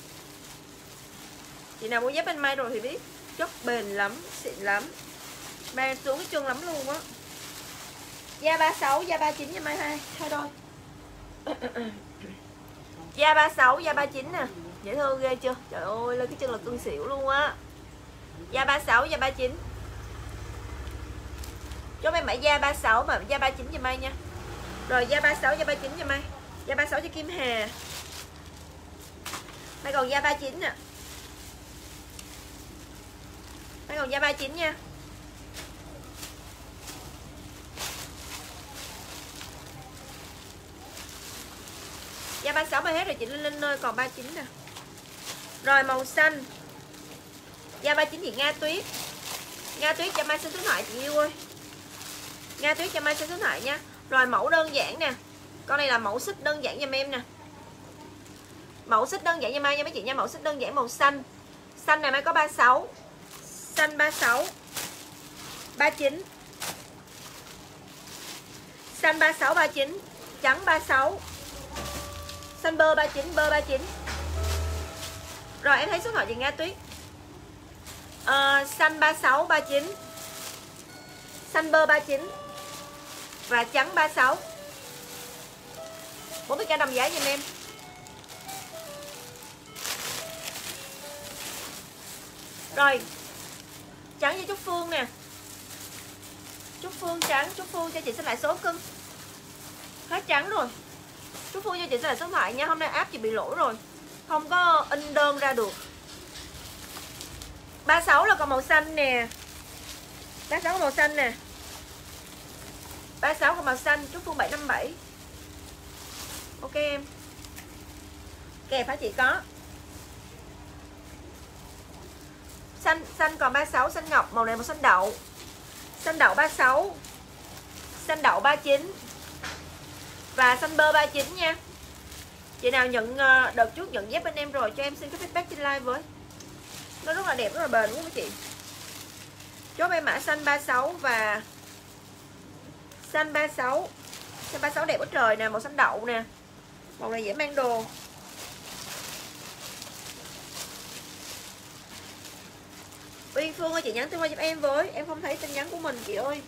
Chị nào mua dép bên Mai rồi thì biết, chất bền lắm, xịn lắm. Mang xuống cái chân lắm luôn á. Da 36, da 39 cho Mai hai đôi. Da 36, da 39 nè. Dễ thương ghê chưa? Trời ơi, lên cái chân là cưng xỉu luôn á. Da 36, da 39. Cho em mã da 36 mà da 39 cho Mai nha. Rồi da 36, da 39 cho Mai. Da 36 cho Kim Hà. Mai còn da 39 nè. Mai còn da 39 nha. Da 36 mà hết rồi chị Linh ơi, còn 39 nè. Rồi màu xanh. Da 39 chị Nga Tuyết. Nga Tuyết cho Mai xin số điện thoại chị yêu ơi. Nga Tuyết cho Mai xin số điện thoại nha. Rồi mẫu đơn giản nè. Con này là mẫu xích đơn giản giùm em nè. Mẫu xích đơn giản cho Mai nha mấy chị nha, mẫu xích đơn giản màu xanh. Xanh này Mai có 36. Xanh 36. 39. Xanh 36 39, trắng 36. Xanh bơ 39, bơ 39. Rồi em thấy số điện thoại chị Nga Tuyết. Xanh 36 39. Xanh bơ 39 và trắng 36. 40k đồng giá giùm em. Rồi trắng cho Trúc Phương nè. Trúc Phương trắng, Trúc Phương cho chị xin lại số cưng. Hết trắng rồi. Trúc Phương cho chị xin lại số điện thoại nha. Hôm nay app chị bị lỗi rồi, không có in đơn ra được. 36 là còn màu xanh nè. 36 còn màu xanh nè. 36 còn màu xanh. Trúc Phương 757. Ok em. Kẹp hả chị? Có. Xanh còn 36, xanh ngọc, màu này màu xanh đậu. Xanh đậu 36, xanh đậu 39 và xanh bơ 39 nha. Chị nào nhận đợt trước nhận dép bên em rồi cho em xin cái feedback trên live với. Nó rất là đẹp, rất là bền luôn các chị. Chốt em mã xanh 36 và xanh 36. Xanh 36 đẹp quá trời nè, màu xanh đậu nè. Màu này dễ mang đồ. Uyên Phương ơi, chị nhắn tin qua giúp em với. Em không thấy tin nhắn của mình chị ơi.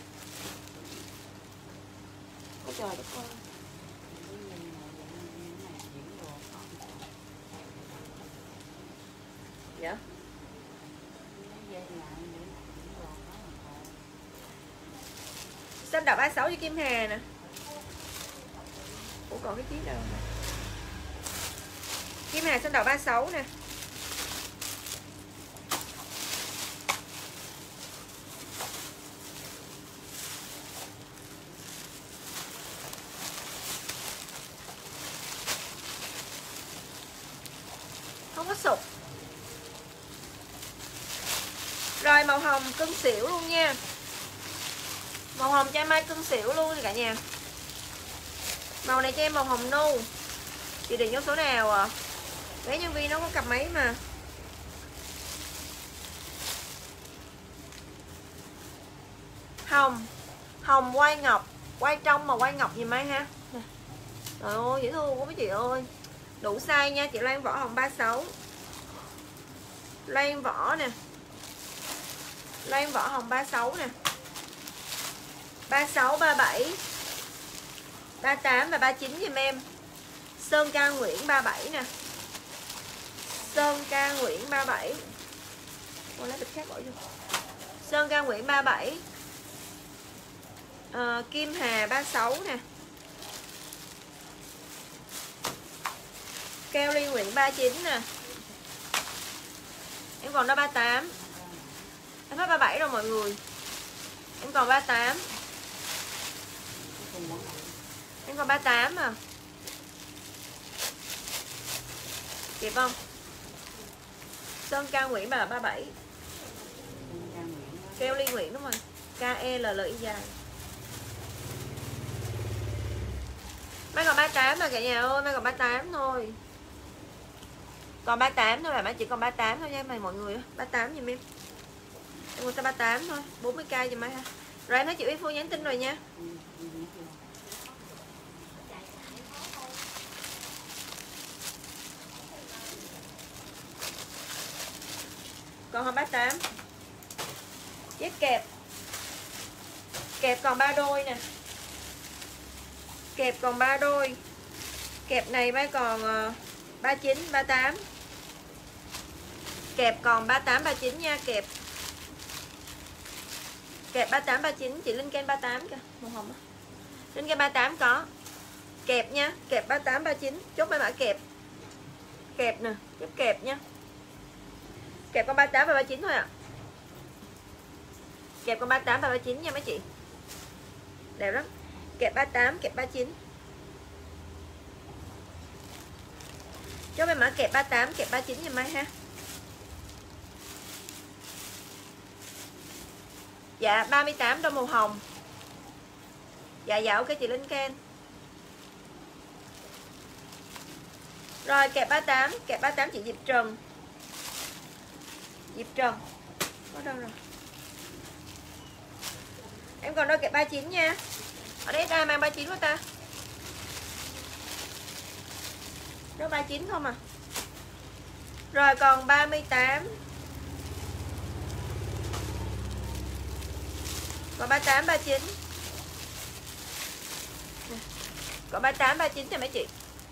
Ôi trời đất ơi. Dạ. Xanh đậu 36 với Kim Hà nè. Ủa còn cái chiếc đâu nè. Kim Hà xanh đậu 36 nè. Không có sụp. Rồi màu hồng cưng xỉu luôn nha. Màu hồng cho em mai cưng xỉu luôn cả nhà. Màu này cho em màu hồng nu. Chị định vô số nào à? Bé nhân viên nó có cặp máy mà. Hồng. Hồng quay ngọc. Quay trong mà quay ngọc gì mai ha. Trời ơi dễ thương quá mấy chị ơi. Đủ size nha. Chị Loan vỏ hồng 36. Loan vỏ nè. Loan vỏ hồng 36 nè. 36, 37, 38 và 39 giùm em. Sơn Ca Nguyễn 37 nè. Sơn Ca Nguyễn 37. Ôi lấy bịch khác bỏ vô. Sơn Ca Nguyễn 37. Kim Hà 36 nè. Keo Ly Nguyễn 39 nè. Em còn đó 38. Em hết 37 rồi mọi người. Em còn 38. Em còn 38 à. Kịp không? Sơn Ca Nguyễn là 37. Keo Ly Nguyễn đúng rồi. K-E-L-L-I dài. Mấy còn 38 mà cả nhà ơi. Mấy còn 38 thôi. Còn 38 thôi mà. Chỉ còn 38 thôi nha mọi người. 38 giùm em. Em mua 38 thôi. 40k giùm em ha. Rồi em thấy chị Uyên Phương nhắn tin rồi nha. Còn hồng 38. Dép kẹp. Kẹp còn 3 đôi nè. Kẹp còn 3 đôi. Kẹp này mới còn 39, 38. Kẹp còn 38, 39 nha. Kẹp. Kẹp 38, 39. Chị Linh Ken 38 kìa. Màu hồng á. Linh Ken 38 có. Kẹp nha. Kẹp 38, 39. Chốt mấy mã kẹp. Kẹp nè. Dép kẹp nha. Kẹp con 38 và 39 thôi ạ. Kẹp con 38 và 39 nha mấy chị. Đẹp lắm. Kẹp 38, kẹp 39. Cho mấy mã kẹp 38, kẹp 39 nha mai ha. Dạ 38 đôi màu hồng. Dạ ok chị Linh Ken. Rồi kẹp 38, kẹp 38 chị Diệp Trần. Diệp Trần. Có đâu rồi? Em còn đôi kẹp 39 nha. Ở đây ai mang 39 của ta? Đôi 39 không à. Rồi còn 38. Còn 38, 39. Còn 38, 39 cho mấy chị.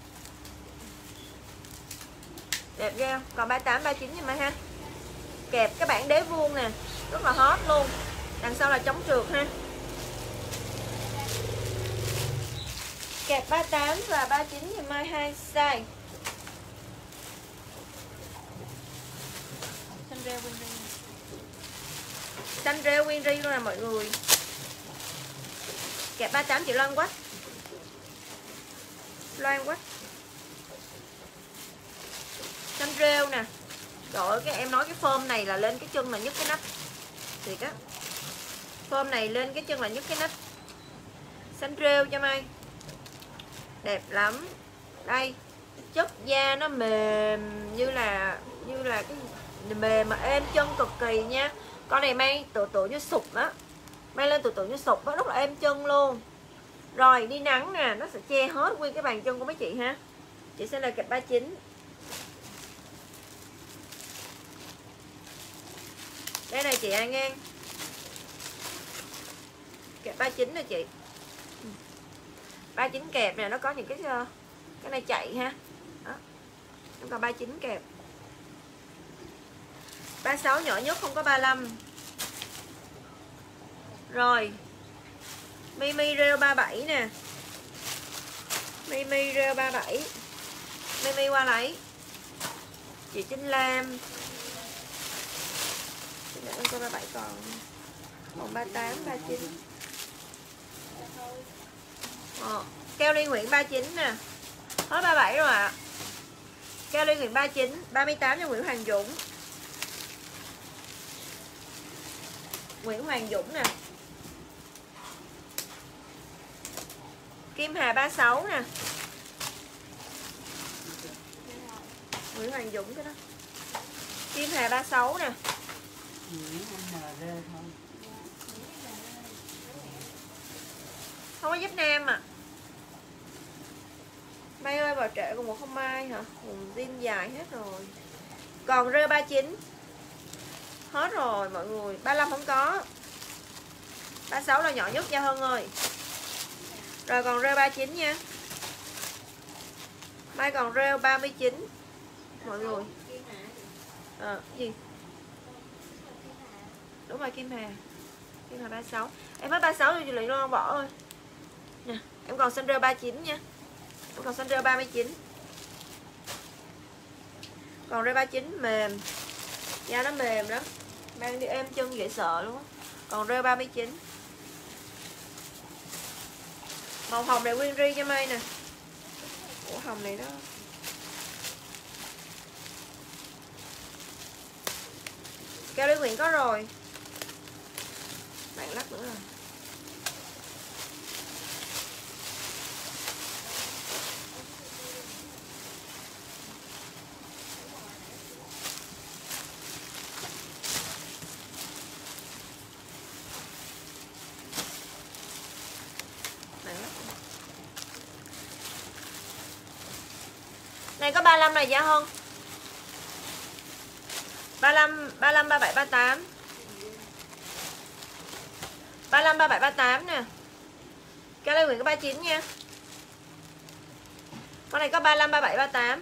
Đẹp ghê không? Còn 38, 39 nha mai ha. Kẹp cái bảng đế vuông nè. Rất là hot luôn. Đằng sau là chống trượt ha. Kẹp 38 và 39 thì mai 2 size. Xanh rêu Winry. Xanh rêu Winry luôn nè mọi người. Kẹp 38 chị Loan Quách. Loan Quách. Xanh rêu nè. Trời ơi, cái em nói cái form này là lên cái chân là nhức cái nách. Thiệt á. Form này lên cái chân là nhấc cái nách xanh rêu cho Mai. Đẹp lắm. Đây, chất da nó mềm như là cái mềm mà êm chân cực kỳ nha. Con này Mai tựa như sụp á. Mai lên tựa như sụp á, rất là êm chân luôn. Rồi đi nắng nè, nó sẽ che hết nguyên cái bàn chân của mấy chị ha. Chị sẽ là kịch 39. Đây này chị An Ngang. Kẹp 39 nè chị. 39 kẹp nè, nó có những cái này chạy ha. Đó. Nó còn 39 kẹp. 36 nhỏ nhất, không có 35. Rồi. Mimi rêu 37 nè. Mimi rêu 37. Mimi qua lấy. Chị Trinh Lam. Chị để con 37 còn 38, 39. Keo Liên Nguyễn 39 nè. Hết 37 rồi ạ. Keo Liên Nguyễn 39, 38 cho Nguyễn Hoàng Dũng. Nguyễn Hoàng Dũng nè. Kim Hà 36 nè. Nguyễn Hoàng Dũng cái đó. Kim Hà 36 nè. Không có giúp nam à. Mai ơi vào trễ còn một không mai hả? Zin dài hết rồi. Còn rơ 39. Hết rồi mọi người. 35 không có. 36 là nhỏ nhất Gia Hân ơi. Rồi còn rêu 39 nha. Mai còn rêu 39 mọi người. Gì? Đúng rồi Kim Hà. Kim Hà 36. Em hết 36 rồi chị Lụy luôn bỏ ơi. Nè, em còn xanh rêu 39 nha. Em còn xanh rêu 39. Còn rêu 39 mềm. Da nó mềm lắm. Mang đi êm chân dễ sợ luôn á. Còn rêu 39. Màu hồng này nguyên ri cho Mai nè. Ủa hồng này đó. Keo Liên Nguyễn có rồi. Bạn lắc nữa rồi. Này có 35 này giá hơn. 35, 37, 38. 35, 37, 38 nè. Cái này Nguyễn có 39 nha. Con này có 35, 37, 38.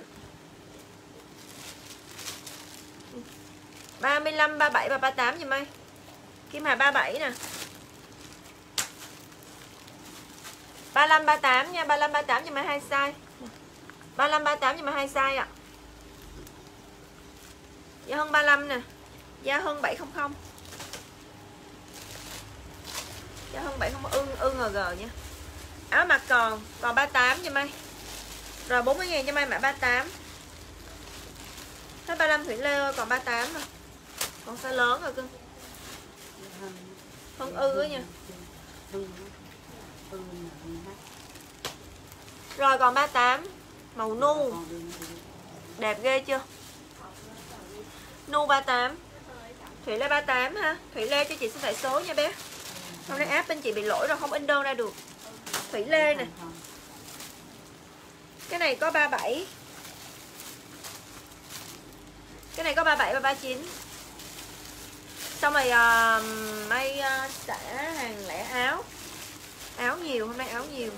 35, 37 và 38 giùm ơi. Kim Hà 37 nè. 35, 38 nha. 35, 38 giùm ơi, 2 size. 35, 38 nhưng mà 2 size ạ. Giá hơn 35 nè. Giá hơn 700. Giá hơn 700 UNG nha. Áo mặc còn 38 cho Mai. Rồi 40.000 cho Mai mã 38. Hết 35 Thủy Lê ơi, còn 38 thôi. Còn size lớn rồi cưng. Hơn á nha. Rồi còn 38 màu nu. Đẹp ghê chưa? Nu 38. Thủy Lê 38 ha. Thủy Lê cho chị số tại số nha bé. Hôm nay app bên chị bị lỗi rồi không in đơn ra được. Thủy Lê nè. Cái này có 37. Cái này có 37 và 39. Xong rồi May xả hàng lẻ áo. Áo nhiều, hôm nay áo nhiều.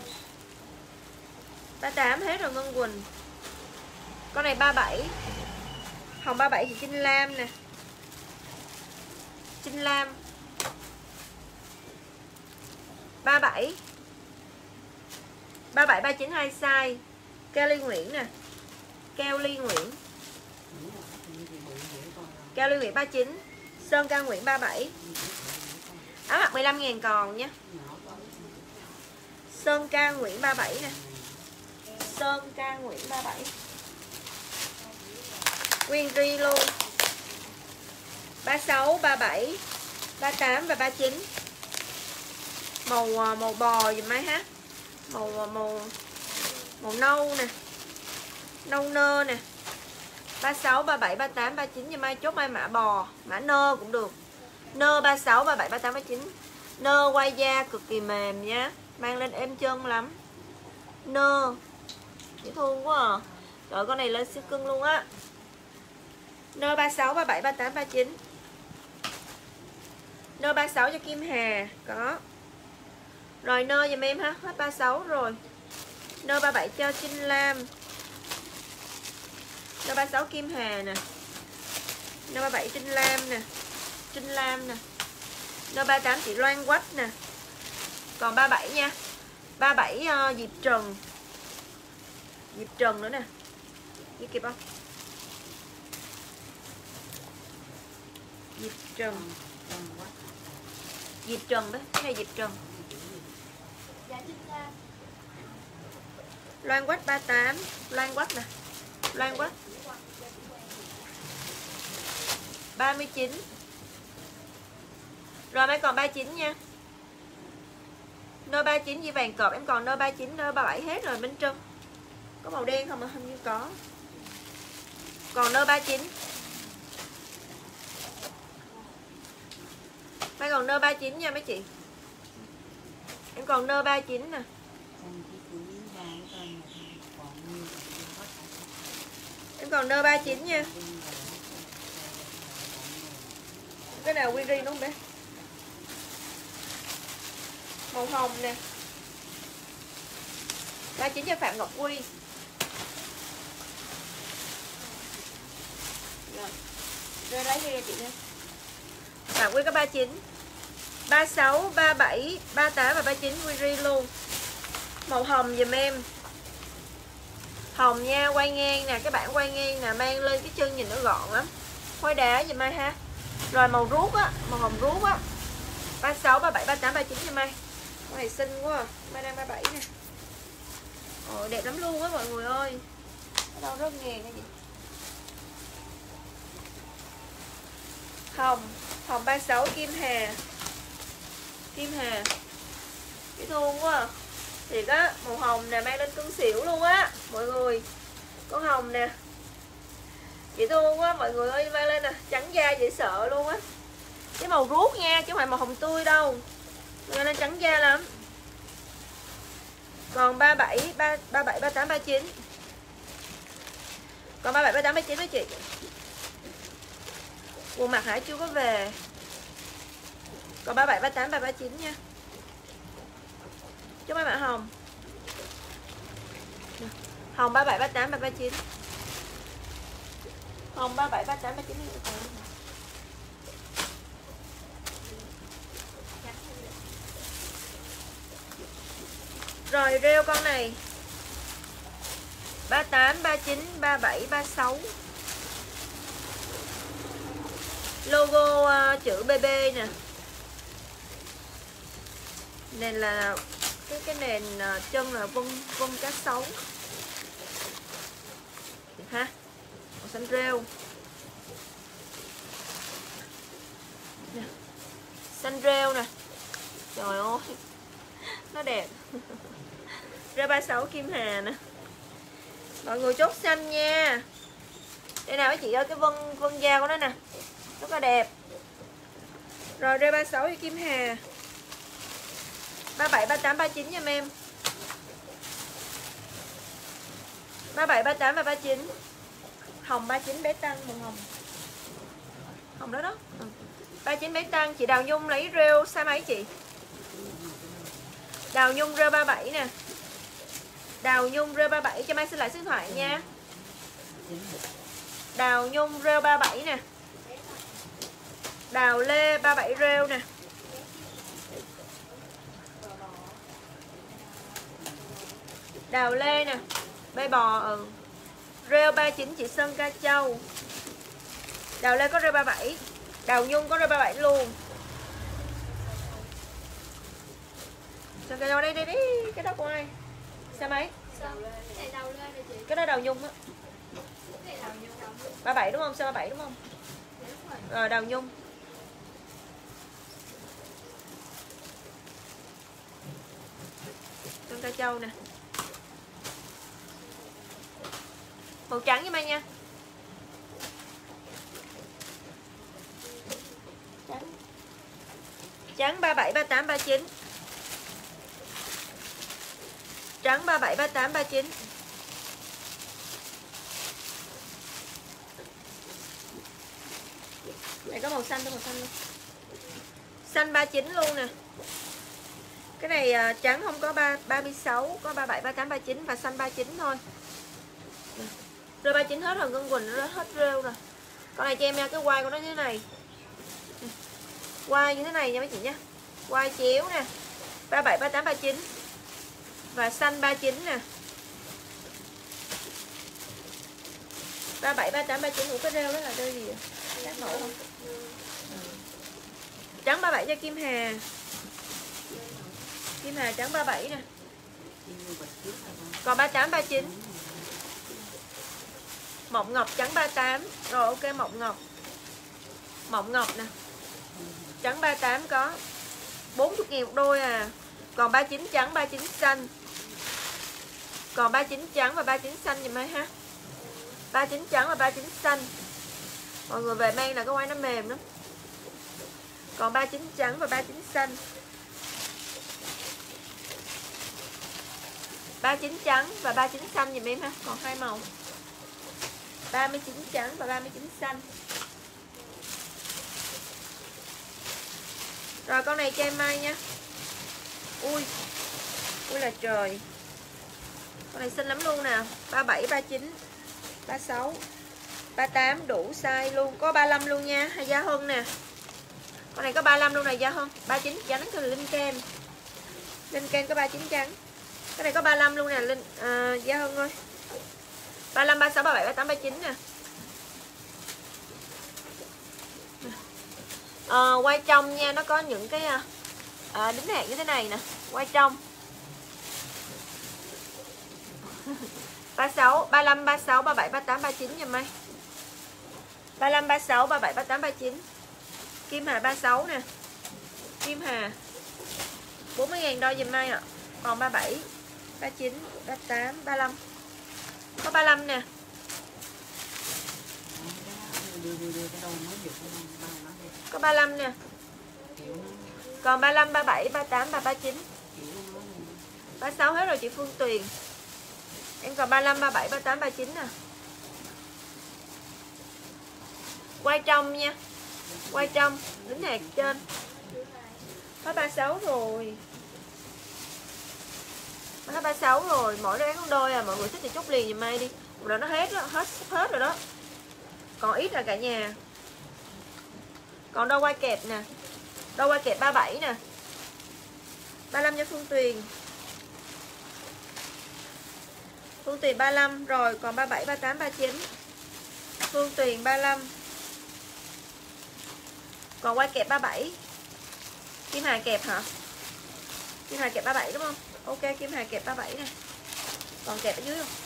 38 hết rồi Ngân Quỳnh. Con này 37. Hồng 37 thì Trinh Lam nè. Trinh Lam 37. 37, 39 2 size. Keo Ly Nguyễn nè. Keo Ly Nguyễn. Keo Ly Nguyễn 39. Sơn Ca Nguyễn 37. Áo mặc 15.000 còn nha. Sơn Ca Nguyễn 37 nè. Sơn Ca Nguyễn 37. Nguyên ri luôn. 36, 37, 38 và 39. Màu bò dùm mấy ha. Màu nâu nè. Nâu nơ nè. 36, 37, 38, 39 dùm ai. Chốt mai mã bò. Mã nơ cũng được. Nơ 36, 37, 38, 39. Nơ quai da cực kỳ mềm nhá. Mang lên êm chân lắm. Nơ dễ thương quá à. Rồi con này lên siêu cưng luôn á. Nơ 36, 37, 38, 39. Nơ 36 cho Kim Hà. Có. Rồi nơ giùm em ha. Hết 36 rồi. Nơ 37 cho Trinh Lam. Nơ 36 Kim Hà nè. Nơ 37 Trinh Lam nè. Trinh Lam nè. Nơ 38 chị Loan Quách nè. Còn 37 nha. 37 Diệp Trần. Diệp Trần nữa nè. Ghi kịp không? Diệp Trần. Diệp Trần đấy. Cái này Diệp Trần. Dạ chính là Loan Quách 38. Loan Quách nè. Loan Quách 39. Rồi mấy còn 39 nha. Nơ 39 với vàng cọp em còn nơ 39, nơ 37 hết rồi bên trong. Có màu đen không mà hình như có. Còn nơ 39. Mấy còn nơ 39 nha mấy chị. Em còn nơ 39 nè. Em còn nơ 39 nha. Cái nào quy ri đúng không bé? Màu hồng nè. 39 cho Phạm Ngọc Quy. Rồi lấy đi chị nha. Phạm Quy có 39. 36, 37, 38 và 39 quy ri luôn. Màu hồng dùm em. Hồng nha, quay ngang nè, cái bản quay ngang nè, mang lên cái chân nhìn nó gọn lắm. Khói đá dùm ai ha. Rồi màu ruốc á, màu hồng ruốc á. 36, 37, 38, 39 dùm ai. Con này xinh quá à. Mai đang 37 nè. Ồ, đẹp lắm luôn á mọi người ơi. Ở đâu rất ngàn cái gì. Hồng, hồng 36 Kim Hà. Kim Hà. Dễ thương quá à. Thiệt á, màu hồng nè, mang lên cưng xỉu luôn á mọi người. Con hồng nè. Dễ thương quá mọi người ơi, mang lên nè, trắng da dễ sợ luôn á. Cái màu ruốc nha, chứ không phải màu hồng tươi đâu. Mang lên trắng da lắm. Còn 37, 38, 39. Còn 37, 38, 39 đó chị. Quần mặt Hải chưa có về. Còn 37, 38, 39 nha. Chúc mấy bạn hồng. Hồng 37, 38, 39. Hồng 37, 38, 39. Rồi rêu con này 38, 39, 37, 36. Logo chữ BB nè. Nền là cái nền chân là vân cá sấu. Được ha. Màu xanh rêu. Nè. Xanh rêu nè. Trời ơi. Nó đẹp. Rêu 36 Kim Hà nè. Mọi người chốt xanh nha. Đây nào mấy chị ơi, cái vân da của nó nè. Rất là đẹp. Rồi rêu 36 với Kim Hà. 37, 38, 39 giùm em. 37, 38 và 39. Hồng 39 bé tăng, màu hồng. Hồng đó đó. 39 bé tăng, chị Đào Nhung lấy rêu size mấy chị? Đào Nhung rêu 37 nè. Đào Nhung rêu 37 cho Mai xin lại số điện thoại nha. Đào Nhung rêu 37 nè. Đào Lê 37 rêu nè. Đào Lê nè. Bay bò rêu 39 chị Sơn Ca Châu. Đào Lê có rêu 37. Đào Nhung có rêu 37 luôn. Sơn Ca Châu đây. Cái đó của ai? Sao mấy? Cái đó Đào Nhung á. 37 đúng không? Sao 37 đúng không? Rồi Đào Nhung. Con Ca Châu nè. Màu trắng với Mai nha. Trắng 37, 38, 39. Trắng 37, 38, 39. Này có màu xanh thôi, màu xanh luôn. Xanh 39 luôn nè. Cái này trắng không có 36, có 37, 38, 39 và xanh 39 thôi. Rêu 39 hết rồi, Ngân Quỳnh nó hết rêu rồi. Con này cho em nha, cái quai của nó như thế này. Quai như thế này nha mấy chị nhé. Quai chéo nè. 37, 38, 39. Và xanh 39 nè. 37, 38, 39. Ủa cái rêu đó là rêu gì vậy? Các mẫu không? Trắng 37 cho Kim Hà. Kim Hà trắng 37 nè. Còn 38, 39. Mộng Ngọc trắng 38. Rồi ok Mộng Ngọc. Mộng Ngọc nè. Trắng 38 có 40.000 một đôi à. Còn 39 trắng, 39 xanh. Còn 39 trắng và 39 xanh giùm em ha. 39 trắng và 39 xanh. Mọi người về mang là cái quai nó mềm lắm. Còn 39 trắng và 39 xanh. 39 trắng và 39 xanh giùm em ha. Còn hai màu. 39 trắng và 39 xanh. Rồi con này cho em Mai nha. Ui. Ui là trời. Con này xinh lắm luôn nè. 37, 39, 36, 38 đủ size luôn. Có 35 luôn nha. Hay Gia Hân nè. Con này có 35 luôn này Gia Hân. 39 trắng từ Linh Ken. Linh Ken có 39 trắng. Cái này có 35 luôn nè Linh Gia Hân ơi. 35, 36, 37, 38, 39 nè. Quay trong nha, nó có những cái đính hạt như thế này nè. Quay trong 36, 35, 36, 37, 38, 39 giùm Mai. 35, 36, 37, 38, 39. Kim Hà 36 nè. Kim Hà 40.000 đôi giùm Mai ạ. Còn 37, 39, 38, 35. Có 35 nè. Có 35 nè. Còn 35, 37, 38 và 39. 36 hết rồi chị Phương Tuyền. Em còn 35, 37, 38, 39 nè. Quay trong nha. Quay trong, đính hạt trên. Hết 36 rồi. Hết 36 rồi, mỗi đôi con đôi à, mọi người thích thì chốt liền giùm Mai đi. Rồi nó hết đó, hết rồi đó. Còn ít là cả nhà. Còn đôi quai kẹp nè. Đôi quai kẹp 37 nè. 35 cho Phương Tuyền. Phương Tuyền 35 rồi, còn 37, 38, 39. Phương Tuyền 35. Còn quai kẹp 37. Kim Hà kẹp hả? Kim Hà kẹp 37 đúng không? Ok, Kim Hà kẹp 37 nè. Còn kẹp ở dưới không?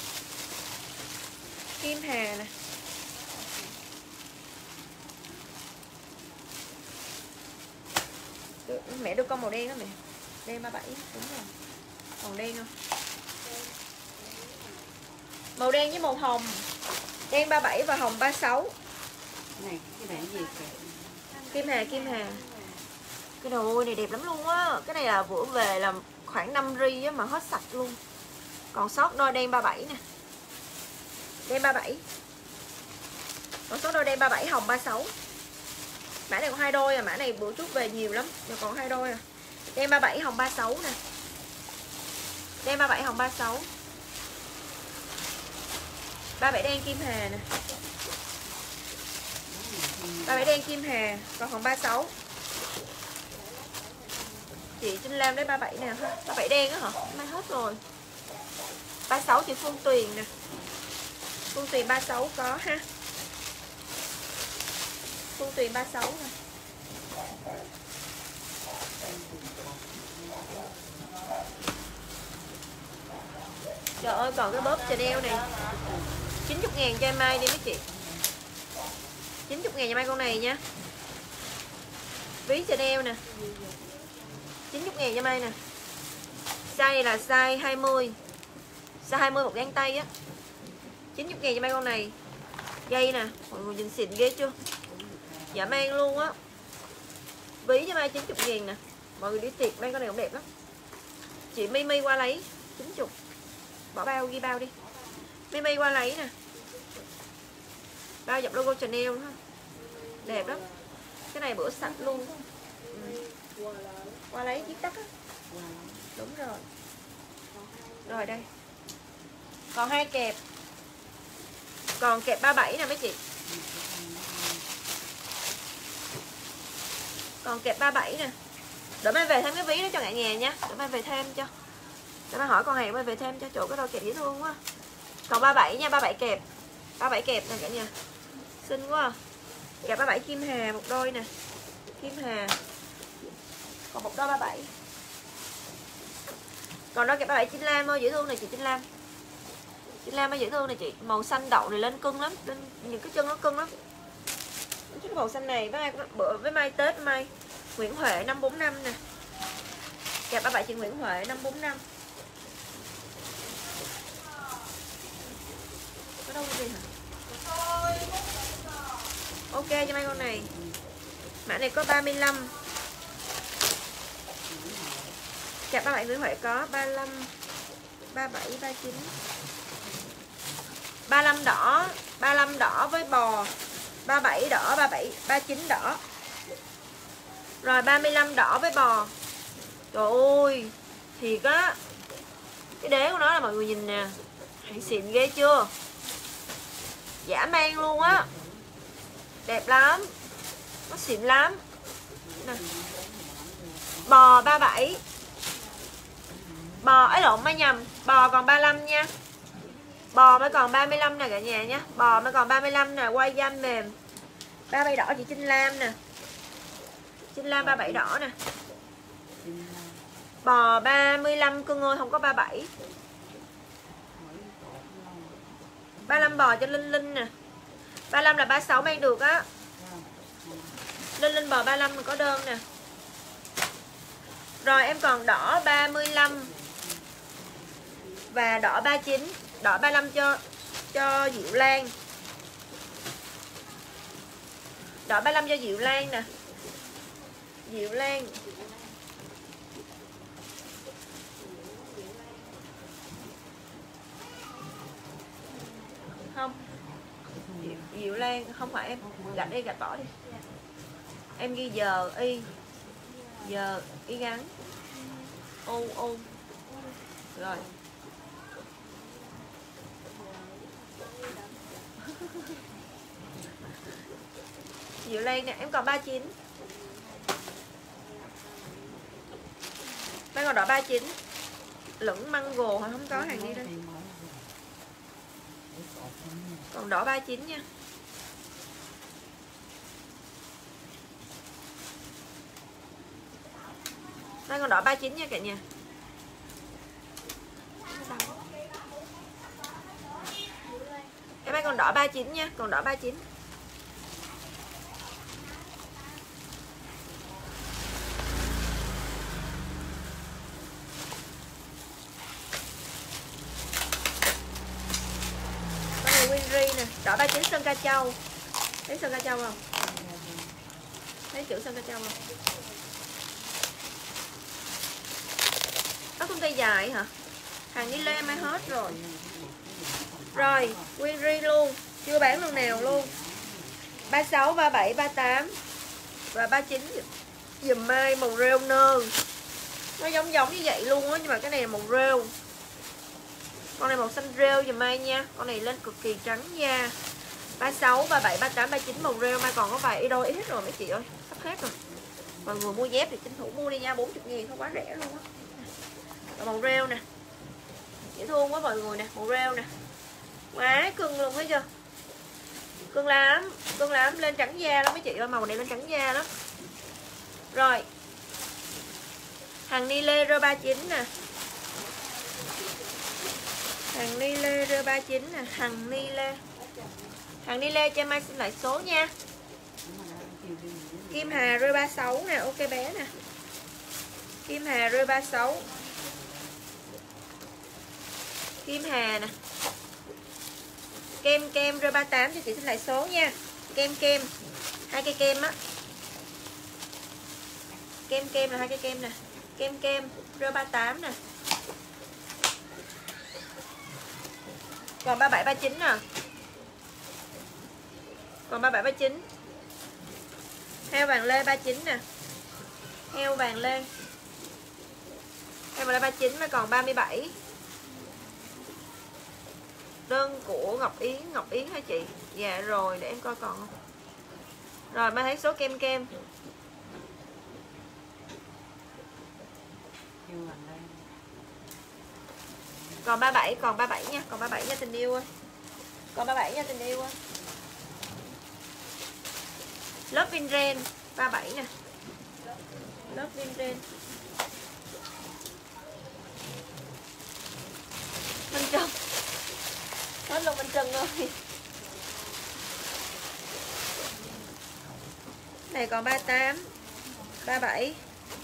Kim Hà nè. Mẹ đưa con màu đen đó mẹ. Đen 37, đúng rồi. Còn đen không? Màu đen với màu hồng. Đen 37 và hồng 36. Này, cái này gì kìa? Kim Hà, Kim Hà. Cái đồ này đẹp lắm luôn á. Cái này là vừa về là khoảng 5 ri á mà hết sạch luôn. Còn sót đôi đen 37 nè. Đen 37. Còn sót đôi đen 37, hồng 36. Mã này còn 2 đôi à, mã này bữa trước về nhiều lắm, giờ còn 2 đôi à. Đen 37, hồng 36 nè. Đen 37, hồng 36. 37 đen Kim Hà nè. 37 đen Kim Hà, còn hồng 36. Chị Trinh Lam đấy 37 nè, 37 đen á hả? Mai hết rồi. 36 chị Phương Tuyền nè. Phương Tuyền 36 có ha. Phương Tuyền 36 nè. Trời ơi còn cái bóp Chanel này 90.000 cho em Mai đi mấy chị. 90.000 cho Mai con này nha. Ví Chanel nè. 90.000 cho Mai nè. Size này là size 20. Size 20 một găng tay á. 90.000 cho mấy con này. Dây nè, mọi người nhìn xịn ghê chưa? Dạ mang luôn á. Ví cho Mai 90.000 nè. Mọi người đi tiệc mấy con này cũng đẹp lắm. Chị Mimi qua lấy 90. Bỏ bao, ghi bao đi. Mimi qua lấy nè. Bao dập logo Chanel ha. Đẹp lắm. Cái này bữa sạch luôn. Qua lấy chiếc tắc á. Đúng rồi. Rồi đây. Còn 2 kẹp. Còn kẹp 37 nè mấy chị. Còn kẹp 37 nè. Để Mai về thêm cái ví đó cho cả nhà nha. Để Mai về thêm cho. Để Mai hỏi con hàng Mai về thêm cho, chỗ cái đôi kẹp dễ thương quá. Còn 37 nha, 37 kẹp. 37 kẹp nè cả nhà. Xinh quá. Kẹp 37 kim hà một đôi nè. Kim hà. Còn một đôi 37. Còn đôi kẹp 37 Chính Lam thôi, dễ thương này chị Chính Lam. Chính Lam mới dễ thương này chị. Màu xanh đậu này lên cưng lắm, lên những cái chân nó cưng lắm. Cái màu xanh này với mai Tết mai Nguyễn Huệ 545 nè. Kẹp 37 chị Nguyễn Huệ 545. Có đâu gì hả? Ok cho mấy con này. Mã này có 35. Kẹp 37 Nguyễn Huệ có 35, 37, 39. 35 đỏ với bò. 37 đỏ, 37, 39 đỏ. Rồi 35 đỏ với bò. Trời ơi, thiệt á. Cái đế của nó là mọi người nhìn nè. Hàng xịn ghê chưa? Giả mang luôn á. Đẹp lắm. Nó xịn lắm nè. Bò 37. Bò ấy lộn mới nhầm. Bò còn 35 nha. Bò mới còn 35 nè cả nhà nhé. Bò mới còn 35 nè. Quay danh mềm. 37 đỏ chị Trinh Lam nè. Trinh Lam 37 đỏ nè. Bò 35 cưng ơi, không có 37. 35 bò cho Linh Linh nè. 35 là 36 mang được á. Linh Linh bò 35 có đơn nè. Rồi em còn đỏ 35 và đỏ 39. Đỏ 35 cho Diệu Lan. Đỏ 35 cho Diệu Lan nè. Diệu Lan. Không. Diệu Lan không phải em. Gạch đi, gạch bỏ đi. Em ghi giờ y. Giờ y ngắn. U. Rồi. Diệu Lan nè, em còn 39. Đang còn đỏ 39. Lửng mango hả? Không có hàng đi đây. Còn đỏ 39 nha. Đang còn đỏ 39 nha cả nhà. Em đang còn đỏ 39 nha, còn đỏ 39. Winry nè, đỏ 39 Sơn Ca Châu. Thấy Sơn Ca Châu không? Thấy chữ Sơn Ca Châu không? Có công ty dài hả? Hàng đi lên mai hết rồi. Rồi, Winry luôn, chưa bán lần nào luôn. 36, 37, 38 và 39 dùm Mai màu rêu nơ. Nó giống như vậy luôn á, nhưng mà cái này là màu rêu. Con này màu xanh rêu dùm Mai nha. Con này lên cực kỳ trắng da. 36, 37, 38, 39 màu rêu. Mai còn có vài đôi ít rồi mấy chị ơi. Sắp hết rồi. Mọi người mua dép thì tranh thủ mua đi nha. 40.000 không quá rẻ luôn á. Màu rêu nè. Dễ thương quá mọi người nè. Màu rêu nè. Quá cưng luôn thấy chưa? Cưng lắm. Cưng lắm. Lên trắng da lắm mấy chị ơi. Màu này lên trắng da lắm. Rồi. Hàng Nile rơ 39 nè. Hàng Nile rơ 39 nè. Hàng Nile. Hàng Nile cho Mai xin lại số nha. Kim Hà rơ 36 nè. Ok bé nè. Kim Hà rơ 36. Kim Hà nè. Kem rơi 38 cho chị xin lại số nha. Kem hai cây kem á. Kem là hai cây kem nè. Kem rơi 38 nè. Còn 37 39 nè. Còn 37 39. Heo vàng lê 39 nè. Heo vàng lê. Heo vàng lê 39 mà còn 37. Đơn của Ngọc Yến hả chị? Dạ rồi, để em coi còn không. Rồi mai thấy số kem. Còn 37 nha, còn 37 nha tình yêu ơi. Còn 37 nha tình yêu ơi. Lớp Vinren 37 nè. Lớp Vinren. Minh Trân. Hết luôn Minh Trân ơi. Này còn 38 37.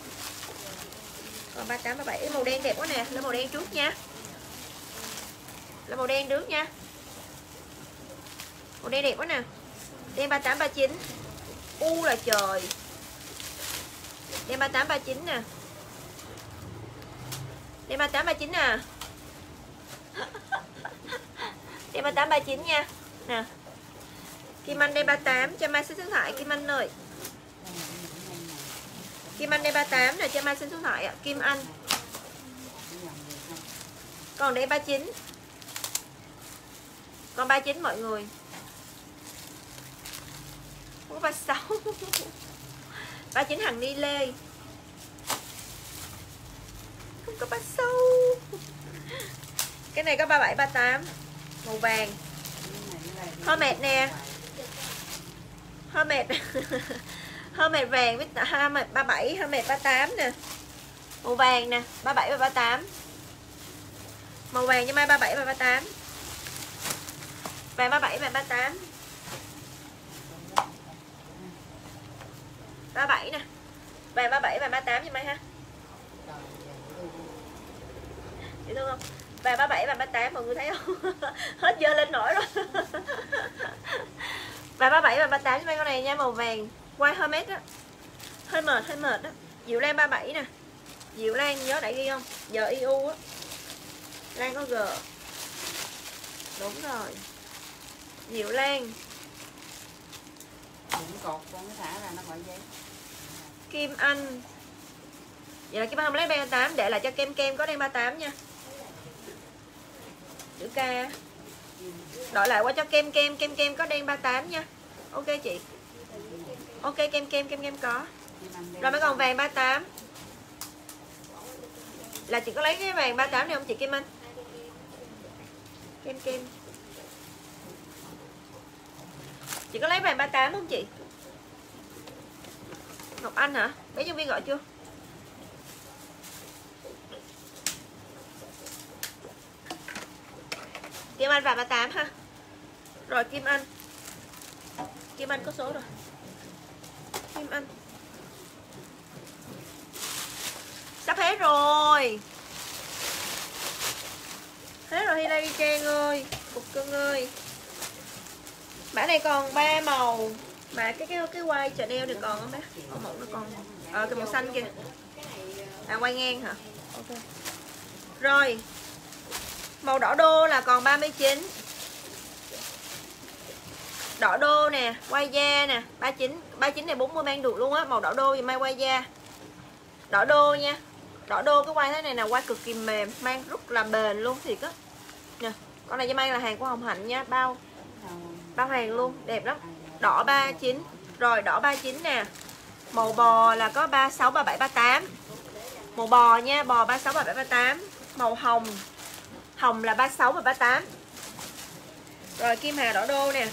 Còn 38 37. Màu đen đẹp quá nè. Lấy màu đen trước nha. Lấy màu đen trước nha. Màu đen đẹp quá nè. Đen 38 39. Là trời. Đen 38 39 nè. Đen 38 39 nè. Đen 38 39 nha. Nè. Kim Anh đen 38 cho Mai xin số điện thoại Kim Anh ơi. Kim Anh đen 38 nè, cho Mai xin số điện thoại ạ. Kim Anh. Còn đen 39. Còn 39 mọi người. Không có 36. 39 hàng ni lê. Không có 36. Cái này có 37 38. Màu vàng. Hermes nè. Hermes. Hermes vàng với Hermes 37, Hermes 38 nè. Màu vàng nè, 37 và 38. Màu vàng cho Mai 37 và 38. Vàng 37 và 38. 37 nè. Vàng 37 và 38 cho Mai ha. Chị thương không? Vàng 37 và 38 mọi người thấy không? Hết dơ lên nổi rồi. Vàng 37 và 38 cho Mai con này nha, màu vàng. Quay Hermes á. Hơi mệt á. Diệu Lan 37 nè. Diệu Lan nhớ đã ghi không? Giờ IU á. Lan có G. Đúng rồi. Diệu Lan. Cũng cột con cái thả ra nó khỏi giấy. Kim Anh. Vậy là Kim Anh không lấy đen 38 để lại cho kem có đen 38 nha. Chữ K. Đổi lại qua cho kem có đen 38 nha. Ok chị. Ok kem có. Rồi mấy còn vàng 38. Là chị có lấy cái vàng 38 này không chị Kim Anh? Kem. Chị có lấy vàng 38 không chị? Ngọc Anh hả? Bé nhân viên gọi chưa? Kim Anh vàng 38 ha. Rồi Kim Anh có số rồi. Kim Anh sắp hết rồi. Hết rồi Hilary Trang ơi. Cục cưng ơi. Mã này còn 3 màu. Mà cái quai chợ đeo được còn không bé? Một nó còn. Cái màu xanh kìa. Quay ngang hả? Ok. Rồi. Màu đỏ đô là còn 39. Đỏ đô nè, quay da nè, 39 này 40 mang được luôn á, màu đỏ đô thì Mai quay da. Đỏ đô nha. Đỏ đô cái quay thế này là quay cực kỳ mềm, mang rất là bền luôn thiệt á. Nè, con này cho Mai là hàng của Hồng Hạnh nha, bao hàng luôn, đẹp lắm. Đỏ 39. Rồi đỏ 39 nè. Màu bò là có 36 37 38. Màu bò nha, bò 36 37 38. Màu hồng là 36 và 38. Rồi Kim Hà đỏ đô nè.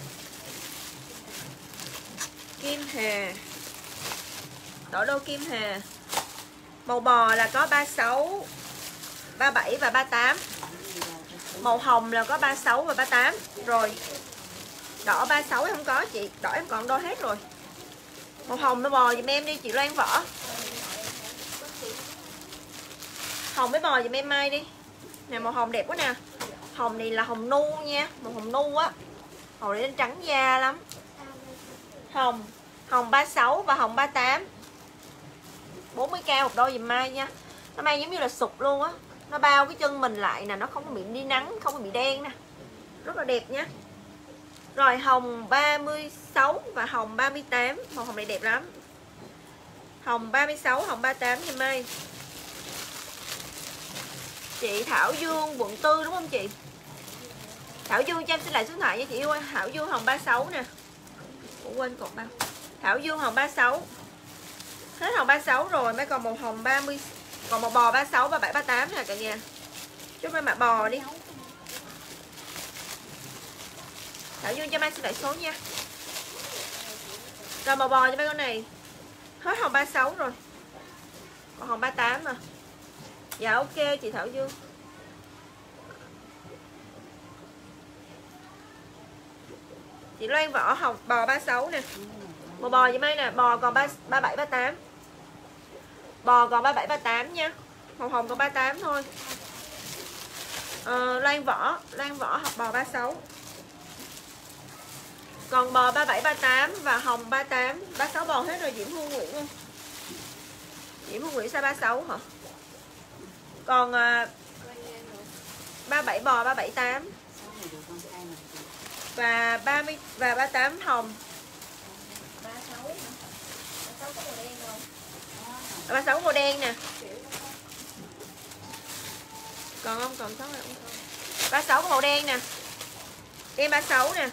Kim Hà đỏ đô Kim Hà. Màu bò là có 36 37 và 38. Màu hồng là có 36 và 38. Rồi đỏ 36 em không có chị. Đỏ em còn đôi hết rồi. Màu hồng nó bò giùm em đi chị Loan Võ. Hồng với bò giùm em Mai đi. Nè màu hồng đẹp quá nè. Hồng này là hồng nu nha, màu hồng nu á. Hồng này lên trắng da lắm. Hồng 36 và hồng 38. 40k một đôi dùm Mai nha. Nó mang giống như là sụp luôn á. Nó bao cái chân mình lại nè, nó không có bị đi nắng, không có bị đen nè. Rất là đẹp nha. Rồi hồng 36 và hồng 38. Màu hồng này đẹp lắm. Hồng 36, hồng 38 dùm Mai. Chị Thảo Dương quận 4 đúng không chị? Thảo Dương cho em xin lại số điện thoại nha chị yêu ơi. Thảo Dương hồng 36 nè. Ủa quên cột bao. Thảo Dương hồng 36. Hết hồng 36 rồi, mới còn một hồng 30. Còn một bò 36, 37, 38 nè cả nhà. Chúc mấy bạn bò đi. Thảo Dương cho Mai xin lại số nha. Rồi một bò cho mấy con này. Hết hồng 36 rồi. Còn hồng 38 mà. Dạ ok chị Thảo Dương. Chị Loan Võ hồng bò 36 nè. Một bò cho mấy nè, bò còn 37, 38. Bò còn 37, 38 nha. Màu hồng còn 38 thôi. Loan Võ học bò 36. Còn bò 37, 38 và hồng 38. 36 bò hết rồi. Diễm Hương Nguyễn không? Diễm Hương Nguyễn size 36 hả? Còn 37 bò 37, 8 và 30 và 38 hồng. 36 màu đen nè. Còn không? Còn 6 không? 36 màu đen nè. Đen 36 nè.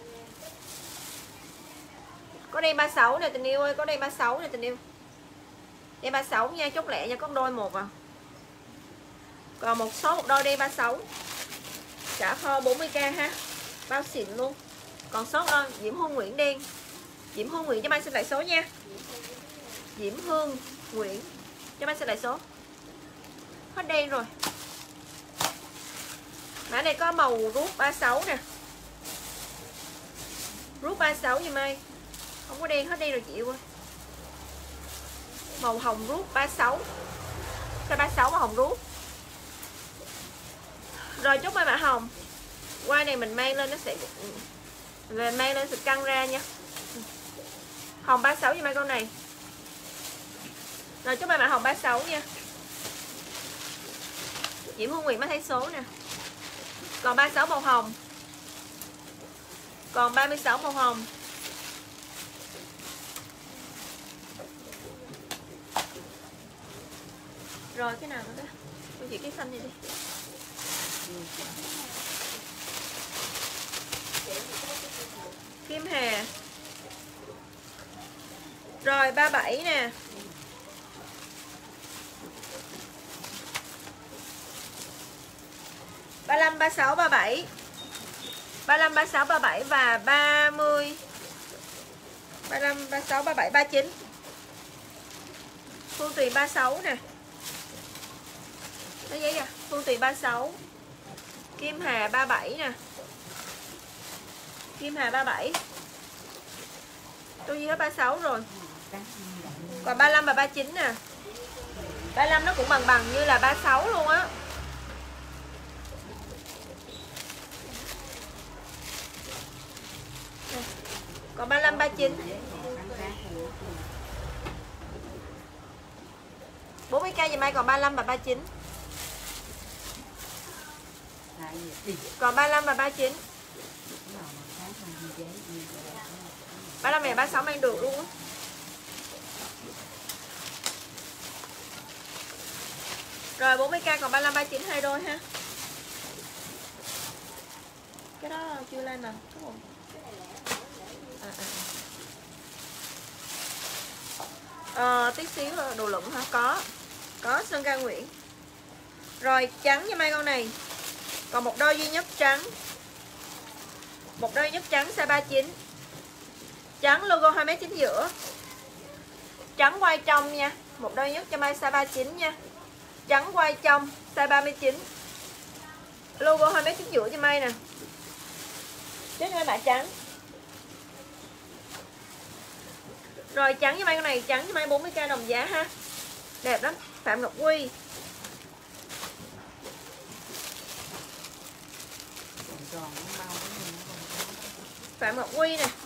Có đen 36 nè tình yêu ơi, có đen 36 nè tình yêu. Đen 36 nha, chốt lẹ nha, có đôi một à. Còn một số một đôi đen 36. Trả kho 40k ha. Bao xịn luôn. Còn số đôi Diễm Hương Nguyễn đen. Diễm Hương Nguyễn cho Mai xin lại số nha. Diễm Hương Nguyễn cho Mai xin lại số. Hết đen rồi. Mã này có màu rút 36 nè. Rút 36 giùm Mai. Không có đen, hết đen rồi chị yêu ơi. Màu hồng rút 36. Size 36 màu hồng rút. Rồi chúc mấy bạn hồng. Quai này mình mang lên nó sẽ về mang lên sẽ căng ra nha. Hồng 36 giùm Mai con này. Rồi chúc mấy bạn hồng 36 nha. Diễm Hương Nguyễn mới thấy số nè. Còn 36 màu hồng. Còn 36 màu hồng. Rồi cái nào nữa đó? Tôi chỉ cái xanh này đi. Kim Hà. Rồi 37 nè. ba 35, 36, 37. 35, 36, 37 và 30. 35, 36, 37, 39. Phương Tuyền 36 nè. Lấy giấy à? Phương Tuyền 36. Kim Hà 37 nè. Kim Hà 37. Tôi ghi hết 36 rồi. Còn 35 và 39 nè. 35 nó cũng bằng như là 36 luôn á. Còn 35, 39. 40k dùm Mai còn 35 và 39. Còn 35 và 39. 35 và 36 mang được luôn á. Rồi 40k còn 35, 39 hai đôi ha. Cái đó chưa lên mà. Tí xíu đồ lụng hả? Có Sơn Ca Nguyễn. Rồi trắng cho Mai con này. Còn một đôi duy nhất trắng. Một đôi nhất trắng size 39. Trắng logo 2m chính giữa. Trắng quay trong nha. Một đôi nhất cho Mai size 39 nha. Trắng quay trong size 39. Logo 2m chính giữa cho Mai nè. Chết hai bạn trắng. Rồi trắng cho Mai con này, trắng cho Mai 40k đồng giá ha. Đẹp lắm, Phạm Ngọc Quy. Phạm Ngọc Quy nè.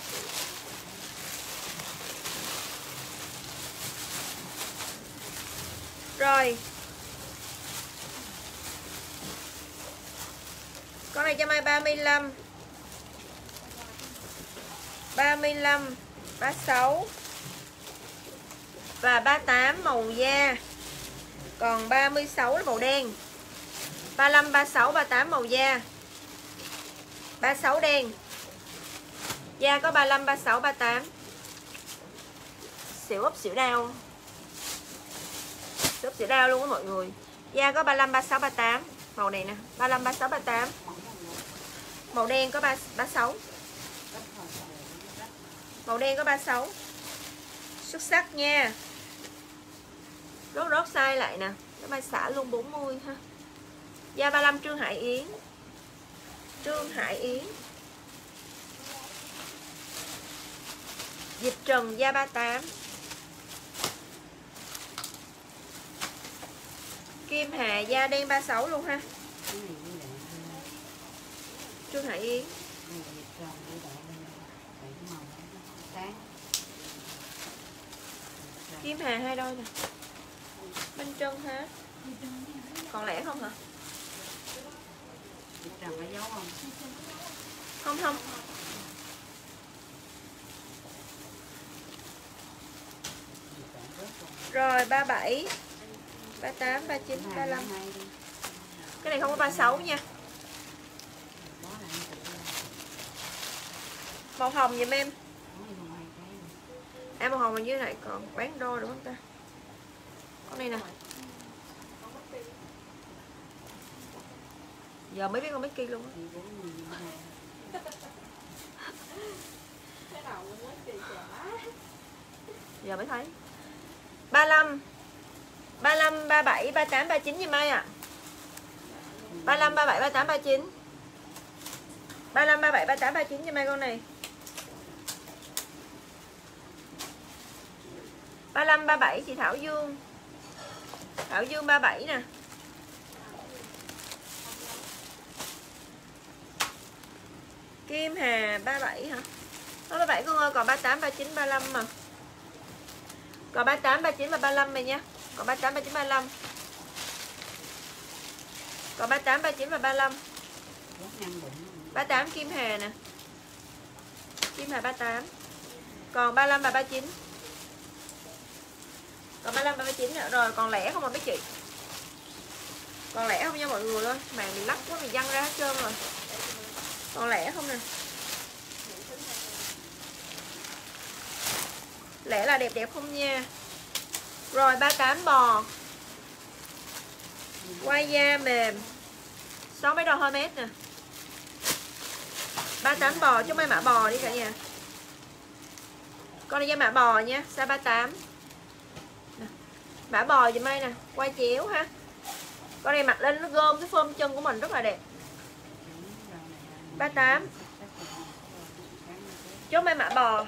Rồi. Con này cho Mai 35. 35, 36 và 38 màu da. Còn 36 là màu đen. 35, 36, 38 màu da. 36 đen. Da có 35, 36, 38. Xỉu úp xỉu đau. Xỉu úp xỉu đau luôn á mọi người. Da có 35, 36, 38. Màu này nè, 35, 36, 38. Màu đen có 36. Màu đen có 36. Xuất sắc nha. Rốt size lại nè. Cái mai xả luôn 40 ha. Da 35 Trương Hải Yến. Trương Hải Yến. Dịch Trần da 38. Kim Hà da đen 36 luôn ha. Trương Hải Yến. Kim Hà 2 đôi nè. Bên chân ha. Còn lẻ không hả? Không không. Rồi 37, 38, 39, 35. Cái này không có 36 nha. Màu hồng giùm em. Màu hồng hình như này còn bán đôi đúng không ta? Con này nè. Giờ mới biết con Mickey luôn á. Giờ mới thấy. 35, 35, 37, 38, 39 như Mai ạ. 35, 37, 38, 39. 35, 37, 38, 39 như Mai con này. 35, 37 chị Thảo Dương. Thảo Dương 37 nè. Kim Hà 37 hả? Nó 37 con ơi, còn 38, 39, 35 mà. Còn 38, 39 và 35 này nha. Còn 38, 39, 35. Còn 38, 39 và 35. 38 Kim Hà nè. Kim Hà 38. Còn 35 và 39. Còn 35 và 39 nữa. Rồi còn lẻ không mà mấy chị? Còn lẻ không nha mọi người ơi. Màn bị lắc quá, bị văng ra hết trơn rồi. Còn lẻ không nè. Lẻ là đẹp đẹp không nha. Rồi 38 bò. Quay da mềm. 6 mấy đo hơi mét nè. 38 bò chứ mấy mã bò đi cả nhà. Con này da mã bò nha, size 38. Mã bò dùm đây nè, quay chéo ha. Con này mặc lên nó gom cái phơm chân của mình rất là đẹp. 38. Chốt mấy mã bò.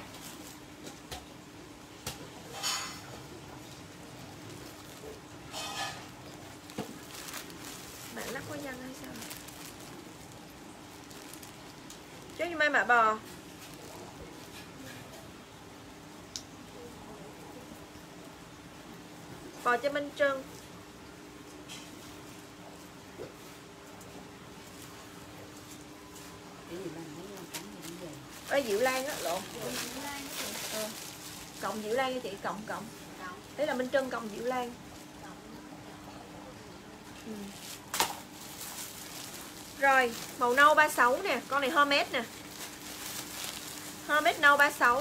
Bạn lắc có văng hay sao? Chốt như mấy mã bò. Bò cho Minh Trân. Ê, Diệu Lan á, lộn. Cộng Diệu Lan cho chị, cộng. Đấy là Minh Trân cộng Diệu Lan. Rồi, màu nâu 36 nè, con này Hermes nè. Hermes nâu 36.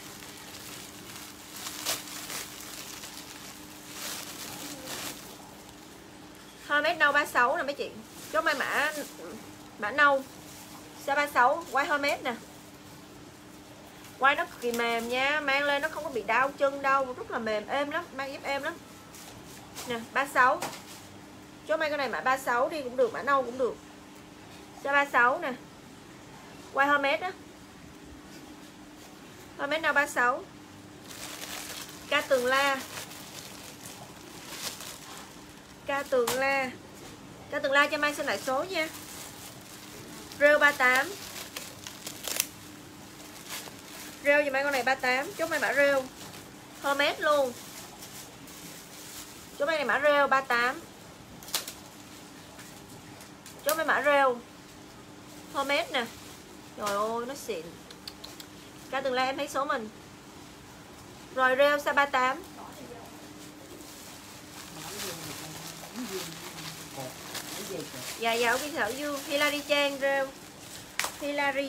Hermes nâu 36 nè mấy chị. Chốt mai mã nâu. Size 36, quay Hermes nè. Quay nó cực kỳ mềm nha, mang lên nó không có bị đau chân đâu, rất là mềm, êm lắm, mang giúp êm lắm. Nè, 36. Chốt mai cái này mã 36 đi cũng được, mã nâu cũng được. Size 36 nè. Quay Hermes á. Hermes nâu 36. Ca Tường La. Ca Tường La. Ca Tường La cho Mai xin lại số nha. Rêu 38. Rêu dùm em con này 38, chốt em mã rêu Hermes luôn. Chốt em này mã rêu 38. Chốt em mã rêu Hermes nè. Trời ơi nó xịn. Cả từng like em thấy số mình. Rồi rêu size 38. Dạ dạ ok Thảo Dương. Hilary Trang rêu Hilary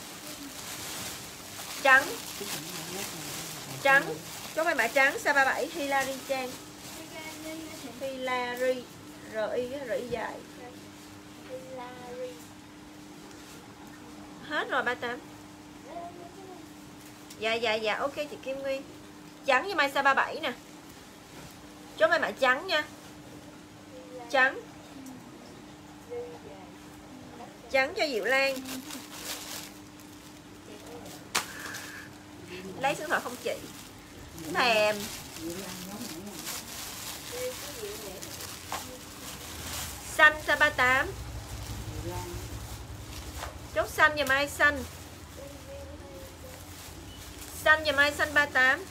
trắng. Trắng. Chốt em mã trắng size 37 Hilary Trang. Hilary RI dài. Hết rồi 38. Dạ ok chị Kim Nguyên. Trắng với mai size 37 nè. Chốt em mã trắng nha. Trắng. Trắng cho Diệu Lan. Lấy số điện thoại không chị? Thèm. Xanh size 38. Chốt xanh giùm ai xanh. Xanh giùm ai xanh 38.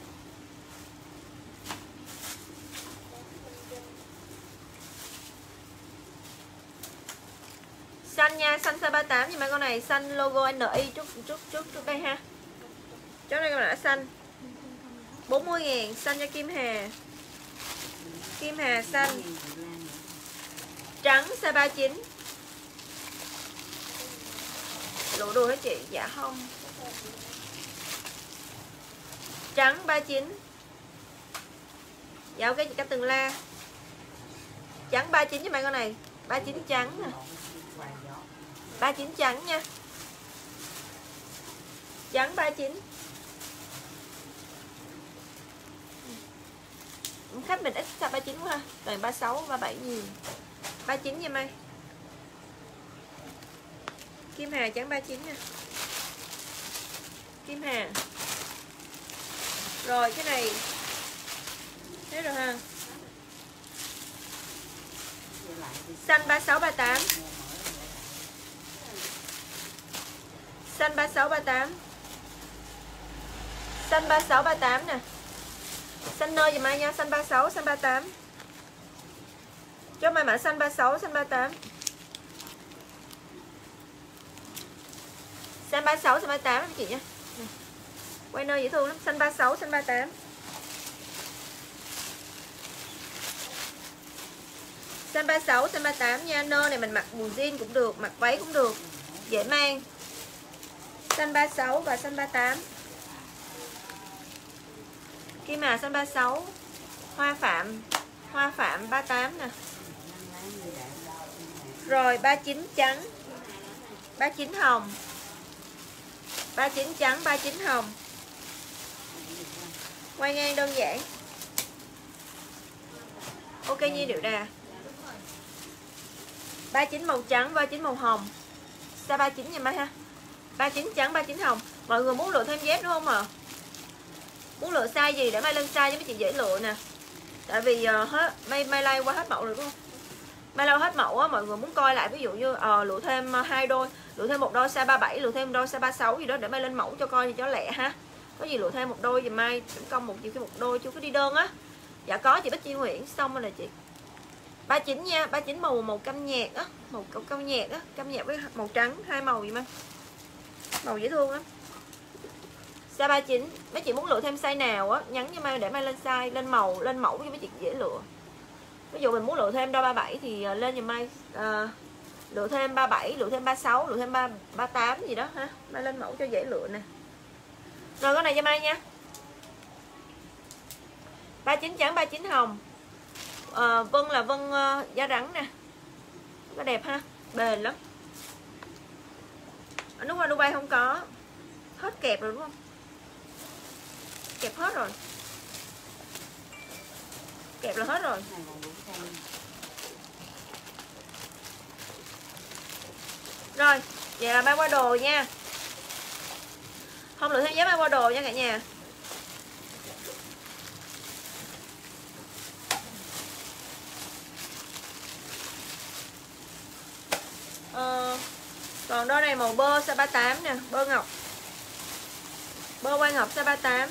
Xanh nha, xanh size 38 nhưng mà con này xanh logo NI chút đây ha. Chỗ này con đã xanh 40.000, xanh cho Kim Hà. Kim Hà xanh. Trắng size 39. Lụ đồ hả chị? Dạ không. Trắng 39. Dạ ok chị Cát Tường La. Trắng 39 cho mấy con này. 39 trắng nè. 39 trắng nha. Trắng 39. Khách mình ít size 39 quá ha. Toàn 36, 37 nhiều. 39 nha Mai. Kim Hà trắng 39 nha. Kim Hà. Rồi cái này hết rồi ha. Xanh 36 38. Xanh 36 38. Xanh 36 38 nè. Xanh nơ dùm ai nha, xanh 36 xanh 38. Cho mai mã xanh 36 xanh 38. Xanh 36 xanh 38 các chị nha. Quay nơ dễ thương lắm, xanh 36 xanh 38. Xanh 36 xanh 38 nha. Nơ này mình mặc quần jean cũng được, mặc váy cũng được, dễ mang. Xanh 36 và xanh 38. Kim Hà xanh 36. Hoa Phạm 38 nè. Rồi 39 trắng. 39 hồng. 39 trắng, 39 hồng. Quay ngang đơn giản. Ok Nhi Điệu Đà. 39 màu trắng, 39 màu hồng. Size 39 nha mấy ha. 39 trắng, 39 hồng. Mọi người muốn lựa thêm dép đúng không ạ? Muốn lựa size gì để Mai lên size cho mấy chị dễ lựa nè. Tại vì hết Mai like qua hết mẫu rồi đúng không? Mai lâu hết mẫu á, mọi người muốn coi lại ví dụ như lựa thêm 2 đôi, lựa thêm một đôi size 37, lựa thêm đôi size 36 gì đó để Mai lên mẫu cho coi cho lẹ ha. Có gì lựa thêm một đôi thì Mai công một chiều một đôi chưa có đi đơn á. Dạ có chị Bích Chi Nguyễn xong rồi nè chị. 39 nha, 39 màu cam nhạt á, màu cam nhạt á, cam nhạt với màu trắng, hai màu vậy Mai. Màu dễ thương lắm. Size 39, mấy chị muốn lựa thêm size nào á, nhắn cho Mai để Mai lên size, lên mẫu cho mấy chị dễ lựa. Ví dụ mình muốn lựa thêm đôi 37 thì lên giùm Mai lựa thêm 37, lựa thêm 36, lựa thêm 38 gì đó ha. Mai lên mẫu cho dễ lựa nè. Rồi con này cho Mai nha. 39 trắng, 39 hồng. Vân là vân da rắn nè. Nó đẹp ha, bền lắm. Ở nước hoa Dubai không có. Hết kẹp rồi đúng không? Kẹp hết rồi. Kẹp là hết rồi. Rồi, vậy là Mai qua đồ nha. Không lựa thêm giá Mai qua đồ nha cả nhà. Còn đôi này màu bơ size 38 nè, bơ ngọc. Bơ quai ngọc size 38.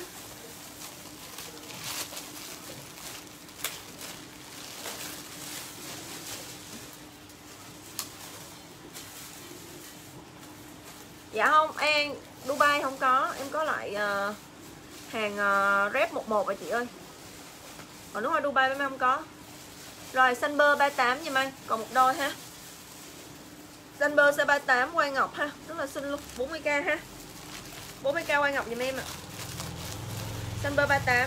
Dạ không, em Dubai không có, em có lại hàng rep 11 rồi chị ơi. Còn nước hoa Dubai em không có. Rồi xanh bơ 38 giùm anh, còn một đôi ha. Xanh bơ size 38 quai ngọc ha, rất là xinh luôn, 40k ha. 40k quai ngọc giùm em ạ. Xanh bơ 38.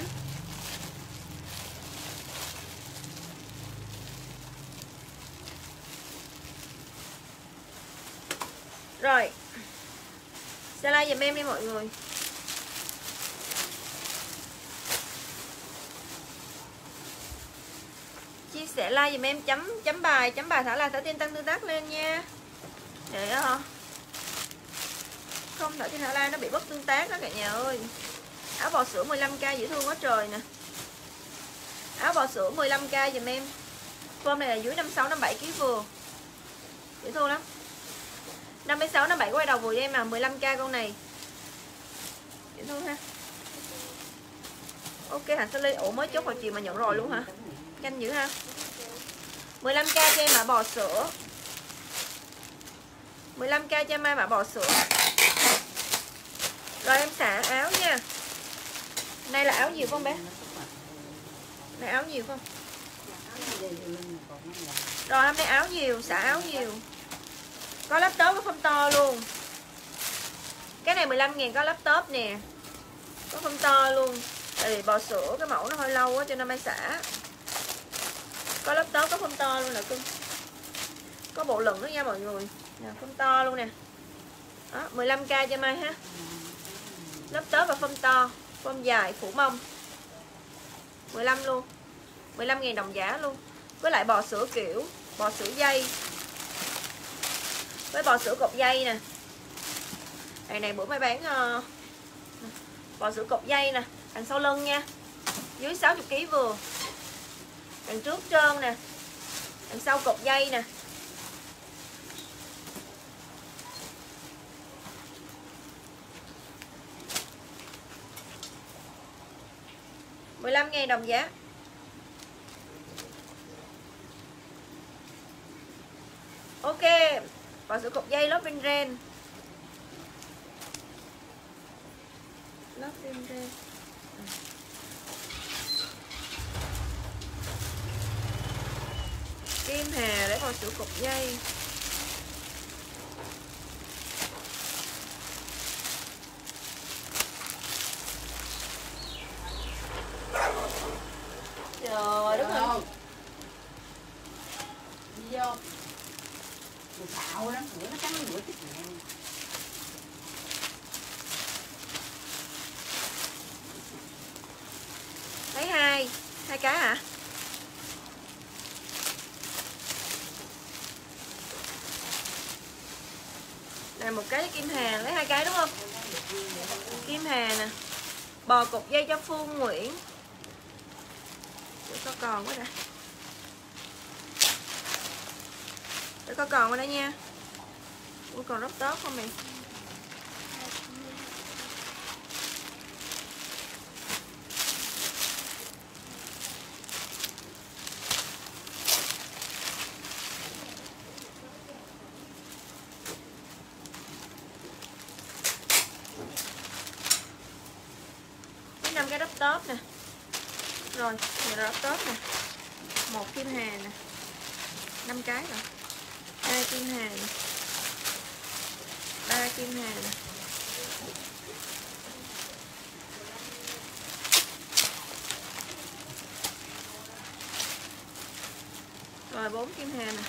Rồi. Share like giùm em đi mọi người. Chia sẻ like giùm em, chấm bài thả like thả tim tăng tương tác lên nha. Để không thả tim thả like nó bị mất tương tác đó cả nhà ơi. Áo bò sữa 15k dễ thương quá trời nè. Áo bò sữa 15k giùm em. Form này là dưới 56 57 kg vừa. Dễ thương lắm. 56 57 quay đầu vừa cho em mà 15k con này. Dễ thương ha. Ok Hạnh Sally, ủa mới chốt hồi chiều mà nhận rồi luôn hả? Nhanh dữ ha. 15k cho em mã bò sữa. 15k cho em mã bò sữa. Rồi em xả áo nha. Này là áo nhiều không bé? Này áo nhiều không? Rồi hôm nay áo nhiều, xả áo nhiều. Có laptop có phông to luôn. Cái này 15.000 có laptop nè. Có phông to luôn. Tại vì bò sữa cái mẫu nó hơi lâu quá cho nên mai xả. Có laptop có phông to luôn nè cưng. Có bộ lửng nữa nha mọi người. Nè, phông to luôn nè. Đó, 15k cho mai ha. Laptop và phông to, phông dài phủ mông. 15 luôn. 15.000 đồng giá luôn. Với lại bò sữa kiểu bò sữa dây. Với bò sữa cột dây nè. Này bữa mới bán bò sữa cột dây nè, đằng sau lưng nha. Dưới 60kg vừa. Đằng trước trơn nè. Đằng sau cột dây nè. $15.000 đồng giá. Ok, bò sữa cột dây lớp bên ren. Lớp bên ren. Kim hà để bò sữa cột dây. Trời đất ơi. Đi vô. Mày xạo lắm, bữa nó cắn bữa chết mẹ. Lấy hai cái hả? Này một cái kim hà, lấy 2 cái đúng không? Kim hà nè. Bò cột dây cho Phương Nguyễn. Để có còn quá đã. Để có còn qua đây nha. Ủa còn róc tốt không mày? Cái 5 cái róc top nè. Rồi, này là róc top nè. 1 kim hà nè. 5 cái rồi. 2 kim hà nè. 3 kim hà nè. Rồi 4 kim hà nè.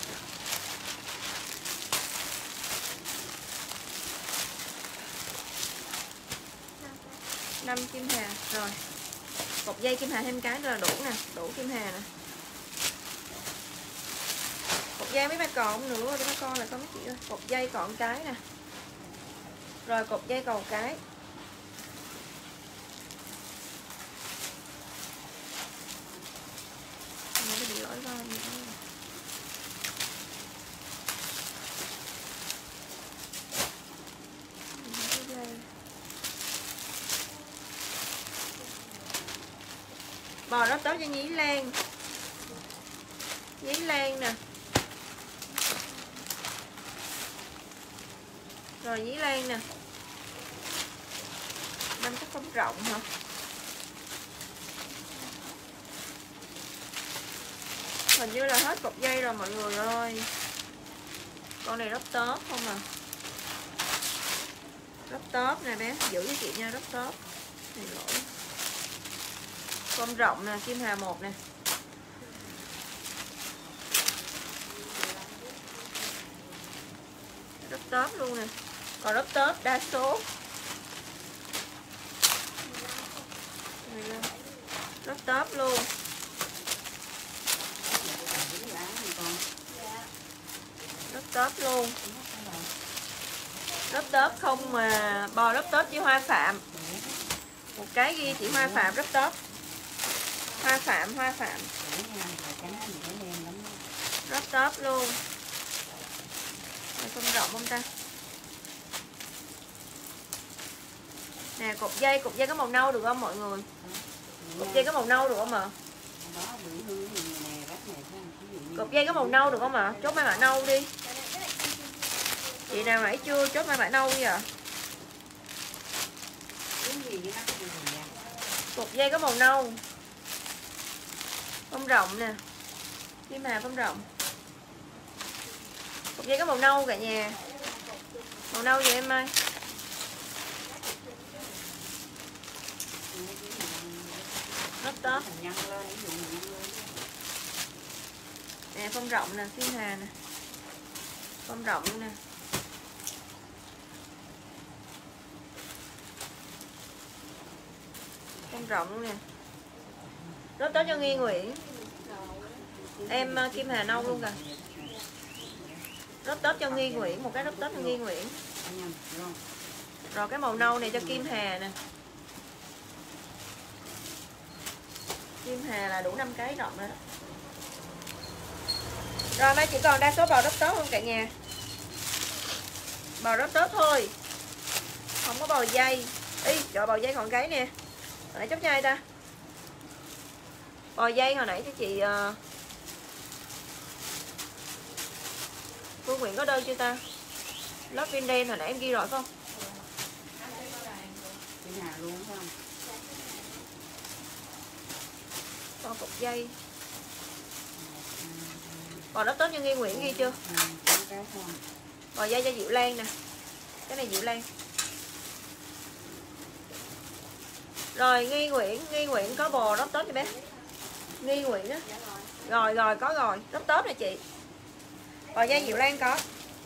5 kim hà. Rồi cột dây kim hà thêm cái nữa là đủ nè. Đủ kim hà nè. Cột dây mấy ba còn nữa để mấy con là có mấy chị ơi. Cột dây còn cái nè. Rồi cột dây còn cái. Nó bị lỗi vào gì đó. Bò lót tớp cho Nhí Lan. Nhí Lan nè. Rồi Nhí Lan nè. 5 chắc không rộng hả? Hình như là hết cột dây rồi mọi người ơi. Con này rất tốt không à. Rất tốt nè bé, giữ với chị nha, rất tốt. Này lỗi. Con rộng nè, Kim Hà 1 nè. Rất tốt luôn nè. Còn rất tốt đa số. Rất tốt luôn. Rất tốt luôn. Rất tốt không mà bò rất tốt với Hoa Phạm. Một cái ghi chị Hoa Phạm rất tốt. Hoa Phạm. Rất tốt luôn. Rồi, không rộng không ta? Nè cột dây có màu nâu được không mọi người? Cột dây có màu nâu được không ạ? Cột dây có màu nâu được không ạ? Chốt mấy bạn nâu đi. Chị nào nãy chưa chốt mấy bạn nâu đi ạ? Cột dây có màu nâu. Không rộng nè. Kim Hà không rộng. Cột dây có màu nâu cả nhà. Màu nâu vậy em ơi. Rất tốt. Nè phong rộng nè, Kim Hà nè. Phong rộng luôn nè. Phong rộng luôn nè. Rất tốt cho Nghi Nguyễn. Em Kim Hà nâu luôn kìa. Rất tốt cho Nghi Nguyễn, một cái rất tốt cho Nghi Nguyễn. Rồi cái màu nâu này cho Kim Hà nè. Kim Hà là đủ 5 cái rộng rồi đó. Rồi mai chỉ còn đa số bò rất tốt không cả nhà? Bò rất tốt thôi. Không có bò dây. Ý, trời bò dây còn cái nè. Hồi nãy chốt cho ai ta? Bò dây hồi nãy cho chị Phương Nguyễn có đơn chưa ta? Lớp viên đen hồi nãy em ghi rồi không? Con cục dây. Bò rất tốt cho Nghi Nguyễn ghi chưa? Bò dây cho Diệu Lan nè. Cái này Diệu Lan. Rồi Nghi Nguyễn có bò rất tốt cho bé. Nghi Nguyễn á. Rồi có rồi, rất tốt nè chị. Bò dây Diệu Lan có.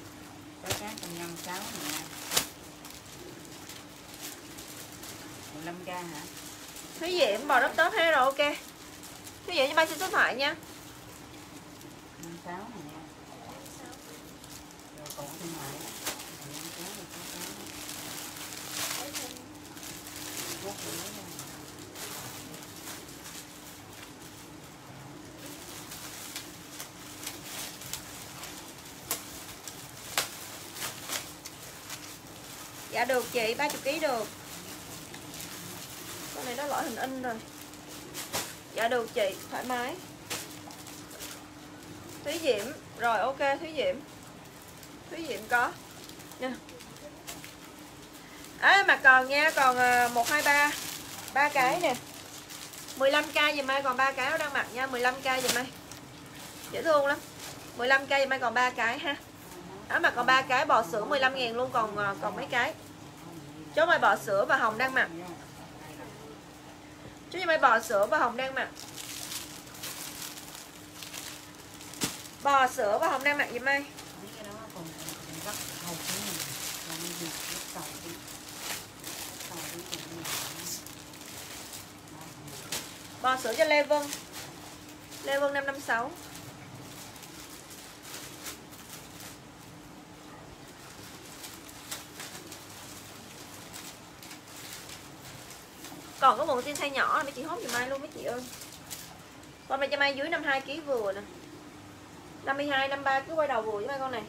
15k hả? Thúy Diễm bò rất tốt ha, rồi ok. Thúy Diễm cho ba xin số điện thoại nha. 56 này nha. Rồi còn thêm lại. Dạ được chị, 30kg được. Con này nó lỗi hình in rồi. Dạ được chị, thoải mái. Thúy Diễm, rồi ok Thúy Diễm có nha. Mà còn nha, còn 1, 2, 3 3 cái nè. 15k dùm ai còn 3 cái nó đang mặc nha, 15k dùm ai. Dễ thương lắm. 15k dùm ai còn 3 cái ha. Mà còn 3 cái bò sữa 15.000 luôn, còn mấy cái. Chốt mai bò sữa và hồng đang mặc. Chốt mai bò sữa và hồng đang mặc. Bò sữa và hồng đang mặc dùm ai. Bò sữa cho Lê Vân 556. Còn có bộ tin size nhỏ là mấy chị hốt giùm ai luôn mấy chị ơi. Con này cho mai dưới 52kg vừa nè. 52, 53 cứ quay đầu vừa với mấy con này.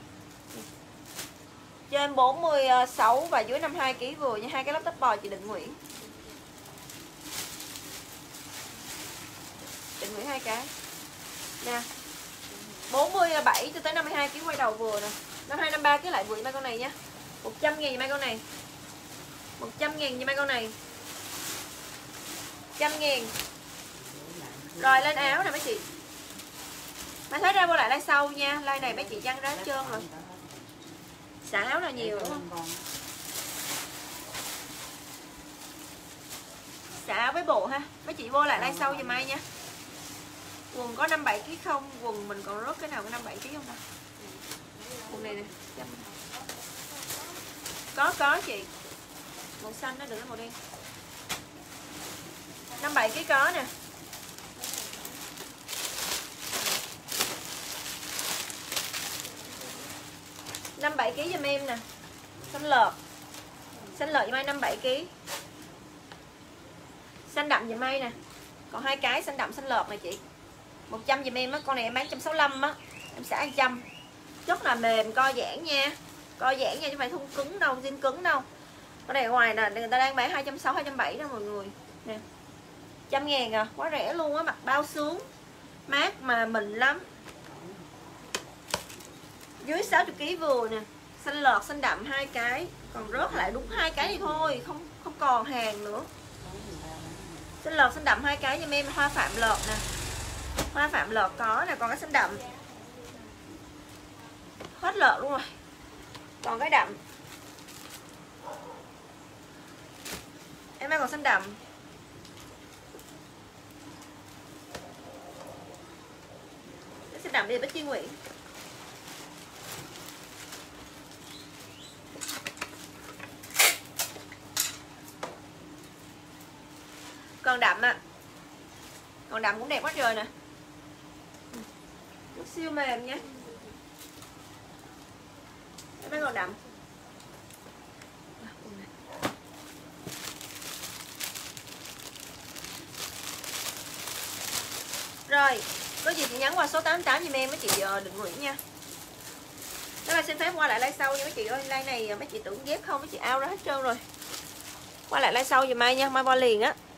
Trên 46 và dưới 52kg vừa nha, hai cái lắp tắp bò chị Định Nguyễn. Định Nguyễn 2 cái nè, 47 cho tới 52 kg quay đầu vừa nè, 52 53 kg lại vừa cho mấy con này nhé. 100.000 cho mấy con này, 100.000 cho mấy con này, 100.000. Rồi lên áo nè mấy chị, mà thấy ra vô lại like sau nha, like này mấy chị chăn ra hết trơn rồi. Xả áo là nhiều đúng không? Xả áo với bộ ha, mấy chị vô lại like sau giùm ai nha. Quần có 57 kg không? Quần mình còn rớt cái nào có 57 kg không ta? Quần này nè. Có chị. Màu xanh nó đừng có màu đen. 57 kg có nè. Năm 7 kg giùm em nè. Xanh lợt. Xanh lợt giùm ai 57 kg. Xanh đậm giùm ai nè. Còn 2 cái xanh đậm xanh lợt này chị. 100 giùm em á, con này em bán 165 á, em xả 100. Rất là mềm, co giãn nha. Co giãn nha chứ không phải thun cứng đâu, zin cứng đâu. Con này ngoài là người ta đang bán 260 270 đó mọi người. Nè. 100.000 à, quá rẻ luôn á, mặc bao sướng. Mát mà mịn lắm. Dưới 60 kg vừa nè. Xanh lợt xanh đậm 2 cái, còn rớt lại đúng 2 cái này thôi, không còn hàng nữa. Xanh lợt xanh đậm 2 cái giùm em, hoa phạm lợt nè. Hoa phạm lợt có nè, còn cái xanh đậm. Hết lợt luôn rồi. Còn cái đậm. Em đang còn xanh đậm. Cái xanh đậm đi Bích Chi Nguyễn. Còn đậm ạ. Còn đậm cũng đẹp quá trời nè. Rất siêu mềm nha. Em thấy còn đậm. Rồi, có gì chị nhắn qua số 88 giùm em mấy chị Định Nguyễn nha. Các bạn xin phép qua lại like sau nha mấy chị ơi. Like này mấy chị tưởng ghép không, mấy chị out ra hết trơn rồi. Qua lại like sau giùm ai nha, mai qua liền á.